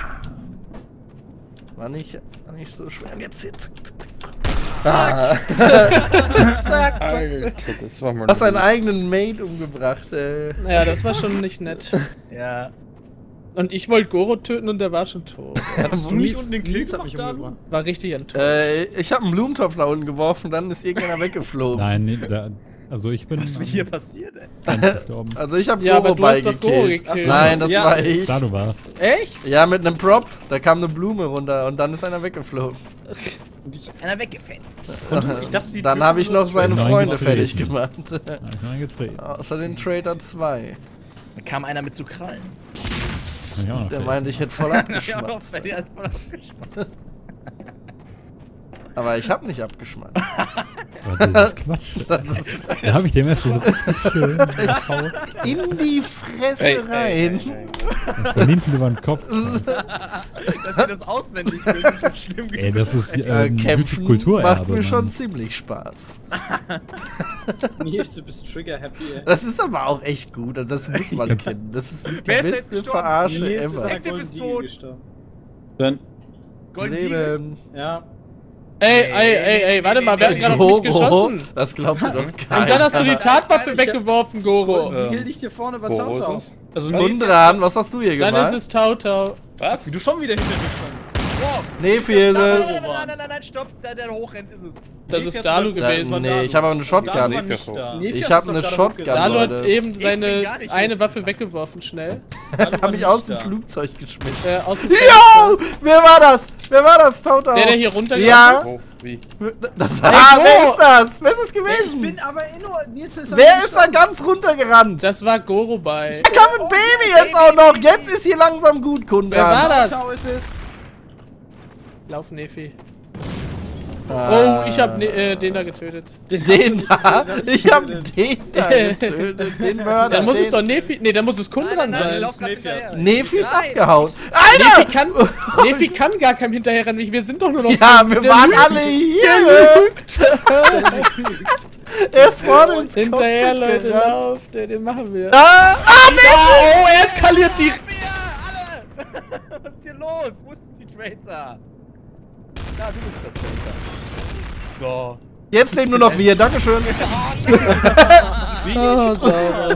[SPEAKER 1] War nicht so schwer. Jetzt. Ah.
[SPEAKER 5] Alter, das war mal...
[SPEAKER 1] Hast deinen eigenen Mate umgebracht,
[SPEAKER 3] Naja, das war schon nicht nett.
[SPEAKER 6] Ja.
[SPEAKER 3] Und ich wollte Goro töten und der war schon tot.
[SPEAKER 7] Hast du nicht unten den Kill Nils hat mich gemacht, umgebracht.
[SPEAKER 3] War richtig enttäuscht.
[SPEAKER 1] Ich habe einen Blumentopf nach unten geworfen, dann ist irgendeiner weggeflogen.
[SPEAKER 2] Nein, nee, also ich bin
[SPEAKER 6] Was ist hier passiert, ey?
[SPEAKER 2] ganz gestorben.
[SPEAKER 1] Also ich habe
[SPEAKER 3] Ja,
[SPEAKER 1] Goro
[SPEAKER 3] aber du hast doch Goro
[SPEAKER 1] beigekillt.
[SPEAKER 3] gekillt.
[SPEAKER 1] Nein, das
[SPEAKER 7] Ja.
[SPEAKER 1] war ich.
[SPEAKER 2] Da du warst.
[SPEAKER 3] Echt?
[SPEAKER 1] Ja, mit einem Prop. Da kam eine Blume runter und dann ist einer weggeflogen.
[SPEAKER 6] Ist einer weggefetzt.
[SPEAKER 7] Ich dachte, die
[SPEAKER 1] Dann
[SPEAKER 7] Tür
[SPEAKER 1] habe ich noch seine
[SPEAKER 2] Neun
[SPEAKER 1] Freunde
[SPEAKER 2] getreten.
[SPEAKER 1] fertig gemacht.
[SPEAKER 2] Da hab ich mal getreten.
[SPEAKER 1] Außer den Trader 2.
[SPEAKER 6] Da kam einer mit zu Krallen.
[SPEAKER 2] Hab ich auch noch
[SPEAKER 1] Der
[SPEAKER 2] fertig.
[SPEAKER 1] meinte, ich hätte voll
[SPEAKER 6] Ja,
[SPEAKER 1] abgeschmatzt.
[SPEAKER 6] der hat voll aufgeschmatzt.
[SPEAKER 1] Aber ich hab nicht abgeschmackt.
[SPEAKER 2] Aber das ist Quatsch. Da habe ich dem erst so richtig schön raus.
[SPEAKER 1] In die Fresse rein.
[SPEAKER 2] Von hinten über den Kopf.
[SPEAKER 6] Dass sie das auswendig will, ist schon schlimm genug.
[SPEAKER 2] Ey, das ist
[SPEAKER 1] Kämpfen
[SPEAKER 2] Kulturerbe,
[SPEAKER 1] macht mir schon
[SPEAKER 2] Mann.
[SPEAKER 1] ziemlich Spaß.
[SPEAKER 7] Nils, du bist trigger-happy, ey.
[SPEAKER 1] Das ist aber auch echt gut, also das muss man kennen. Das ist die
[SPEAKER 6] Wer ist denn
[SPEAKER 1] beste
[SPEAKER 6] gestorben?
[SPEAKER 1] Verarsche
[SPEAKER 7] Nils ist
[SPEAKER 1] ever.
[SPEAKER 7] an der
[SPEAKER 6] Active
[SPEAKER 7] Golden
[SPEAKER 6] ist
[SPEAKER 7] Deagle
[SPEAKER 6] tot.
[SPEAKER 7] gestorben. Dann,
[SPEAKER 6] Golden Eagle.
[SPEAKER 1] Leben.
[SPEAKER 7] ja.
[SPEAKER 3] Ey, warte mal, wer hat gerade auf mich geschossen?
[SPEAKER 1] Das glaubt ihr doch keiner.
[SPEAKER 3] Und dann hast du die Tatwaffe weggeworfen, Goro.
[SPEAKER 7] Golden Deagle liegt hier vorne bei
[SPEAKER 5] Goro ist
[SPEAKER 7] Zautau.
[SPEAKER 5] es?
[SPEAKER 7] Also
[SPEAKER 1] Gundran, was hast du hier
[SPEAKER 3] Dann
[SPEAKER 1] gemacht?
[SPEAKER 3] ist es Tautau.
[SPEAKER 5] Was?
[SPEAKER 7] Wie du schon wieder hinter mir standst.
[SPEAKER 6] Wow.
[SPEAKER 1] Nefi ist es.
[SPEAKER 6] Nein, stopp. Der hochrennt ist es.
[SPEAKER 3] Das ist Dalu gewesen.
[SPEAKER 1] Nee, ich habe aber eine Shotgun.
[SPEAKER 5] war
[SPEAKER 7] nicht
[SPEAKER 5] nicht
[SPEAKER 7] da.
[SPEAKER 1] Ich habe eine Shotgun,
[SPEAKER 3] Dalu hat
[SPEAKER 1] Leute.
[SPEAKER 3] eben
[SPEAKER 6] bin
[SPEAKER 3] seine
[SPEAKER 6] gar nicht
[SPEAKER 3] eine Waffe weggeworfen, schnell.
[SPEAKER 1] Hab mich aus dem Flugzeug geschmissen.
[SPEAKER 3] Aus dem
[SPEAKER 1] Yo! Wer war das? Wer war das, Tautau?
[SPEAKER 3] Der hier runtergegangen
[SPEAKER 1] Ja.
[SPEAKER 3] ist.
[SPEAKER 5] Oh, wie?
[SPEAKER 1] Das war.
[SPEAKER 3] Ey,
[SPEAKER 1] Ah,
[SPEAKER 3] wo?
[SPEAKER 1] wer ist das? Wer ist das
[SPEAKER 7] Ich
[SPEAKER 1] gewesen?
[SPEAKER 7] bin aber nur. Nils ist
[SPEAKER 1] Wer ist da ganz runtergerannt?
[SPEAKER 3] Das war Goro bei.
[SPEAKER 1] Da kam ein Baby jetzt auch noch. Jetzt ist hier langsam gut,
[SPEAKER 3] Wer war
[SPEAKER 1] Kundran.
[SPEAKER 3] das?
[SPEAKER 7] Zautau ist es.
[SPEAKER 3] Lauf, Nefi.
[SPEAKER 1] Ah.
[SPEAKER 3] Oh, ich hab den da getötet.
[SPEAKER 1] Den da? Ich hab den da getötet. Den Mörder.
[SPEAKER 3] Dann muss es
[SPEAKER 1] den-
[SPEAKER 3] doch Nefi. Nee, dann muss es Kundran
[SPEAKER 6] Ich
[SPEAKER 3] sein.
[SPEAKER 6] lauf grad hinterher.
[SPEAKER 1] Nefi ist
[SPEAKER 6] Nein.
[SPEAKER 1] abgehauen.
[SPEAKER 3] Nefi
[SPEAKER 1] Alter!
[SPEAKER 3] kann gar keinem hinterherrennen. Wir sind doch nur noch
[SPEAKER 1] Ja,
[SPEAKER 3] fünf.
[SPEAKER 1] wir
[SPEAKER 3] Der
[SPEAKER 1] waren
[SPEAKER 3] lügt.
[SPEAKER 1] alle hier. Er ist vorne ins
[SPEAKER 3] Hinterher,
[SPEAKER 1] Cockpit
[SPEAKER 3] Leute,
[SPEAKER 1] gerannt.
[SPEAKER 3] lauft. Den machen wir.
[SPEAKER 1] Ah,
[SPEAKER 3] Oh, er eskaliert die.
[SPEAKER 6] Alle! Was ist hier los? Wo ist die Traitor? Da, du bist der Traitor. So.
[SPEAKER 1] Jetzt leben nur noch wir, dankeschön.
[SPEAKER 3] Oh, sauber.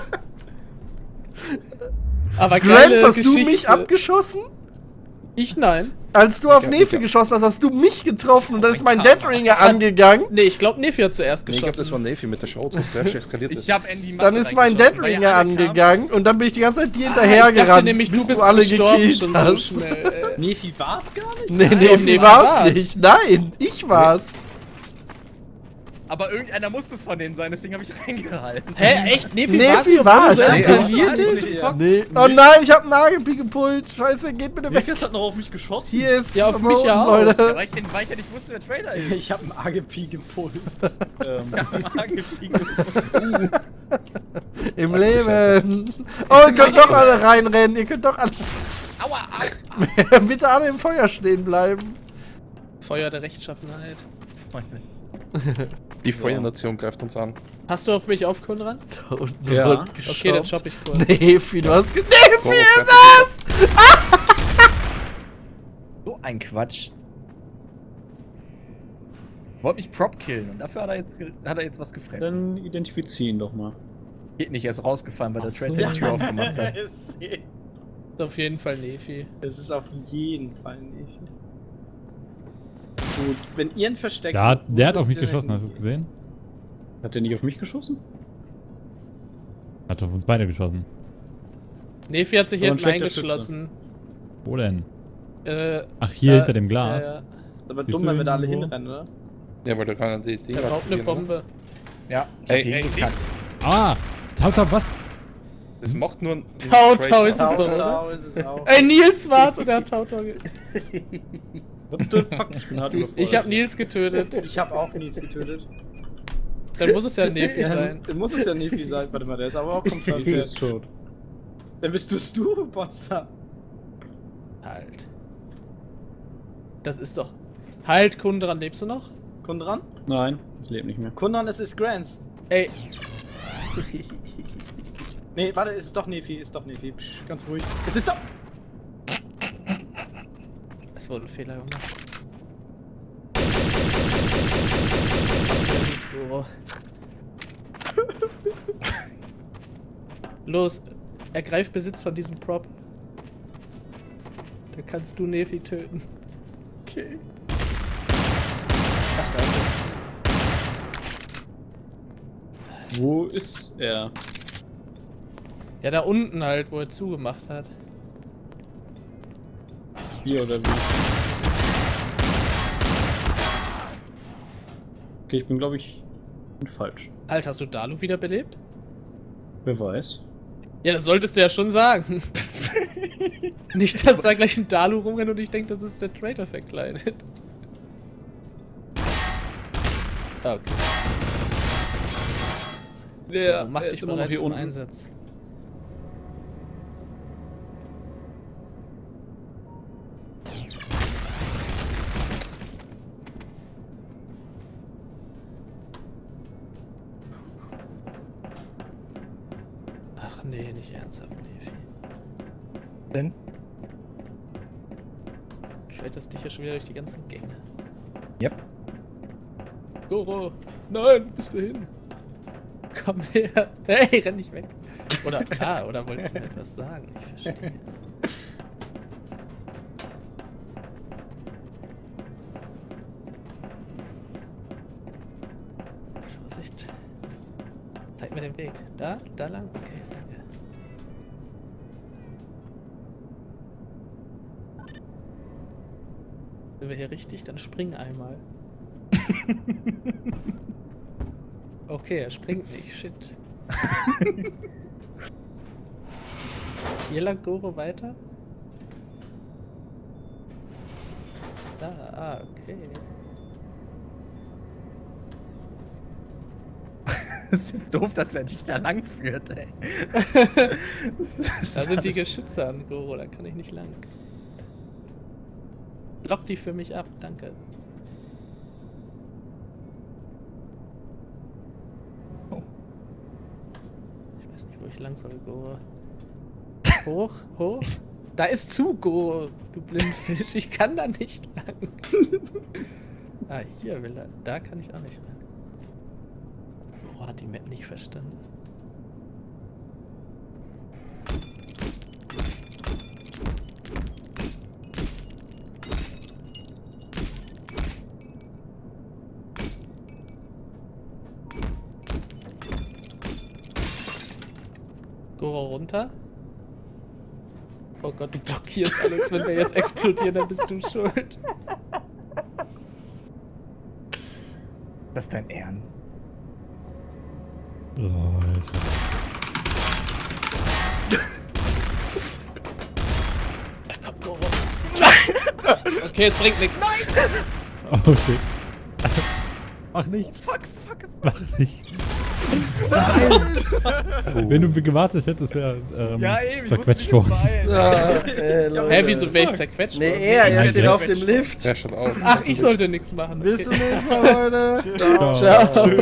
[SPEAKER 3] Aber geile
[SPEAKER 1] Grants, hast du
[SPEAKER 3] Geschichte.
[SPEAKER 1] mich abgeschossen?
[SPEAKER 3] Ich nein.
[SPEAKER 1] Als du auf Nefi geschossen hast, hast du mich getroffen und dann ist mein Deadringer angegangen.
[SPEAKER 3] Nee, ich glaube, Nefi hat zuerst
[SPEAKER 5] Nee, ich glaub, das war
[SPEAKER 3] geschossen.
[SPEAKER 5] Nefi mit der Show, das sehr schön eskaliert ist.
[SPEAKER 6] Ich hab Andy Masse
[SPEAKER 1] Dann ist mein
[SPEAKER 6] reingeschossen, weil
[SPEAKER 1] Deadringer
[SPEAKER 6] ihr alle kamt.
[SPEAKER 1] angegangen und dann bin ich die ganze Zeit dir
[SPEAKER 3] Ich
[SPEAKER 1] hinterher
[SPEAKER 3] dachte
[SPEAKER 1] gerannt,
[SPEAKER 3] nämlich,
[SPEAKER 1] bis
[SPEAKER 3] du bist
[SPEAKER 1] alle
[SPEAKER 3] gestorben
[SPEAKER 1] gekillt
[SPEAKER 3] schon so
[SPEAKER 1] hast.
[SPEAKER 3] schnell.
[SPEAKER 7] Nefi war's gar nicht?
[SPEAKER 1] Nee,
[SPEAKER 3] Nefi
[SPEAKER 1] Nefi
[SPEAKER 3] war's.
[SPEAKER 1] war's nicht. Nein, ich war's.
[SPEAKER 6] Aber irgendeiner muss es von denen sein, deswegen habe ich reingehalten.
[SPEAKER 3] Hä, echt? Nefi
[SPEAKER 1] Nefi
[SPEAKER 3] war's?
[SPEAKER 1] war's.
[SPEAKER 3] So eskaliert
[SPEAKER 7] Nee,
[SPEAKER 3] ist?
[SPEAKER 7] nee.
[SPEAKER 1] Nee. Oh nein, ich hab einen Nagelpi gepult. Scheiße, geht bitte weg.
[SPEAKER 7] Nefi hat noch auf mich geschossen.
[SPEAKER 1] Hier ist
[SPEAKER 3] Ja, auf
[SPEAKER 1] aber
[SPEAKER 3] mich
[SPEAKER 1] unten,
[SPEAKER 3] ja auch.
[SPEAKER 1] Leute.
[SPEAKER 6] Weil ich ja nicht wusste, wer Trader ist.
[SPEAKER 7] Ich hab einen AGP gepult.
[SPEAKER 1] Im Leben. Oh, ihr könnt doch alle reinrennen. Ihr könnt doch alle.
[SPEAKER 6] Aua, au.
[SPEAKER 1] Bitte alle im Feuer stehen bleiben.
[SPEAKER 3] Feuer der Rechtschaffenheit.
[SPEAKER 5] Die Feuernation greift uns an.
[SPEAKER 3] Hast du auf mich auf, Konrad?
[SPEAKER 1] Da unten
[SPEAKER 7] Ja.
[SPEAKER 1] wird
[SPEAKER 3] Okay, dann
[SPEAKER 1] geshoppt.
[SPEAKER 3] chopp ich kurz.
[SPEAKER 1] Nefi, du hast Nefi
[SPEAKER 5] Goro,
[SPEAKER 1] ist es!
[SPEAKER 6] So ein Quatsch. Wollte mich Prop killen und dafür hat er jetzt was gefressen.
[SPEAKER 7] Dann identifizieren doch mal.
[SPEAKER 6] Geht nicht, er ist rausgefallen, weil der
[SPEAKER 3] Ach so.
[SPEAKER 6] Trader die Tür aufgemacht hat.
[SPEAKER 3] Ist auf jeden Fall Nefi.
[SPEAKER 7] Es ist auf jeden Fall Nefi. Gut, wenn ihr ein Versteck...
[SPEAKER 2] Der hat auf mich geschossen, hast du es gesehen?
[SPEAKER 7] Hat der nicht auf mich geschossen?
[SPEAKER 2] Hat auf uns beide geschossen.
[SPEAKER 3] Nefi hat sich
[SPEAKER 7] So ein
[SPEAKER 3] hinten
[SPEAKER 7] schlechter
[SPEAKER 3] eingeschlossen.
[SPEAKER 2] Wo denn?
[SPEAKER 3] Da-
[SPEAKER 2] Ach, hier hinter dem Glas.
[SPEAKER 3] Ja, ja.
[SPEAKER 7] Aber
[SPEAKER 2] Bist
[SPEAKER 7] dumm,
[SPEAKER 2] du
[SPEAKER 7] wenn wir da alle
[SPEAKER 2] irgendwo?
[SPEAKER 7] hinrennen, oder?
[SPEAKER 5] Ja, weil da kann die
[SPEAKER 3] Er baut eine Bombe.
[SPEAKER 6] Ja,
[SPEAKER 5] Ey,
[SPEAKER 2] Ah! Tautau, was?
[SPEAKER 5] das macht nur ein.
[SPEAKER 3] Tautau ist es
[SPEAKER 7] Sau,
[SPEAKER 3] doch,
[SPEAKER 7] Sau
[SPEAKER 3] oder?
[SPEAKER 7] ist es auch.
[SPEAKER 3] Ey, Nils war's und der hat Tautau
[SPEAKER 7] What the fuck, ich bin hart überfordert.
[SPEAKER 3] Ich hab Nils getötet.
[SPEAKER 7] Ich hab auch Nils getötet.
[SPEAKER 3] Dann muss es ja Nefi
[SPEAKER 7] Ja,
[SPEAKER 3] sein.
[SPEAKER 7] dann muss es ja Nefi sein. Warte mal, der ist aber auch
[SPEAKER 2] Nefi
[SPEAKER 7] confirmed.
[SPEAKER 2] ist tot.
[SPEAKER 7] Dann bist du, Botzer.
[SPEAKER 3] Halt. Das ist doch... Halt, Kundran, lebst du noch?
[SPEAKER 7] Kundran? Nein, ich lebe nicht mehr. Kundran, es ist Grants.
[SPEAKER 3] Ey,
[SPEAKER 7] Nee, warte, es ist doch Nefi, Psch, ganz ruhig. Es ist doch...
[SPEAKER 3] es wurde ein Fehler gemacht. Goro. Los, ergreif Besitz von diesem Prop. Dann kannst du Nefi töten.
[SPEAKER 7] Okay. Wo ist er?
[SPEAKER 3] Ja, da unten halt, wo er zugemacht hat.
[SPEAKER 7] Hier oder wie? Okay, ich bin glaube ich falsch.
[SPEAKER 3] Halt, hast du Dalu wiederbelebt?
[SPEAKER 7] Wer weiß.
[SPEAKER 3] Ja, das solltest du ja schon sagen. Nicht, dass da gleich ein Dalu rumrennt und ich denke, das ist der Traitor verkleidet. Okay.
[SPEAKER 7] Der
[SPEAKER 3] Mach dich
[SPEAKER 7] immer noch
[SPEAKER 3] bereit
[SPEAKER 7] hier
[SPEAKER 3] zum
[SPEAKER 7] unten.
[SPEAKER 3] Einsatz. Ach nee, nicht ernsthaft, Levi.
[SPEAKER 6] Denn?
[SPEAKER 3] Schaltest dich ja schon wieder durch die ganzen Gänge.
[SPEAKER 6] Yep.
[SPEAKER 3] Goro! Nein, bist du hin? Komm her! Hey, renn nicht weg! Oder, oder wolltest du mir etwas sagen? Ich verstehe. Vorsicht. Zeig mir den Weg. Da? Da lang? Okay, danke. Sind wir hier richtig? Dann spring einmal. Okay, er springt nicht. Shit. Hier lang Goro weiter? Da, okay.
[SPEAKER 6] Es ist doof, dass er dich da lang führt, ey.
[SPEAKER 3] Da sind die Geschütze an Goro, da kann ich nicht lang. Lock die für mich ab, danke.
[SPEAKER 6] Oh.
[SPEAKER 3] Ich weiß nicht, wo ich lang soll, Goro. Hoch, hoch. Da ist zu, Goro, du Blindfisch. Ich kann da nicht lang. Ah, hier will er. Da kann ich auch nicht lang. Goro hat die Map nicht verstanden. Goro runter. Oh Gott, du blockierst alles. Wenn wir jetzt explodieren, dann bist du schuld.
[SPEAKER 6] Das ist dein Ernst?
[SPEAKER 2] Leute.
[SPEAKER 3] Ach komm, Goro. Okay, es bringt nichts.
[SPEAKER 2] Okay. Mach nichts.
[SPEAKER 6] Fuck.
[SPEAKER 2] Mach nichts. Nein! Wenn du gewartet hättest, wäre
[SPEAKER 6] Ja, eben,
[SPEAKER 2] zerquetscht worden.
[SPEAKER 3] Hä, wieso wäre ich zerquetscht?
[SPEAKER 1] Nee,
[SPEAKER 3] worden?
[SPEAKER 1] er steht auf dem Lift.
[SPEAKER 5] Der schaut auf.
[SPEAKER 3] Ach, ich sollte nichts machen.
[SPEAKER 1] Bis zum nächsten Mal, Leute.
[SPEAKER 2] Ciao.
[SPEAKER 3] Ciao.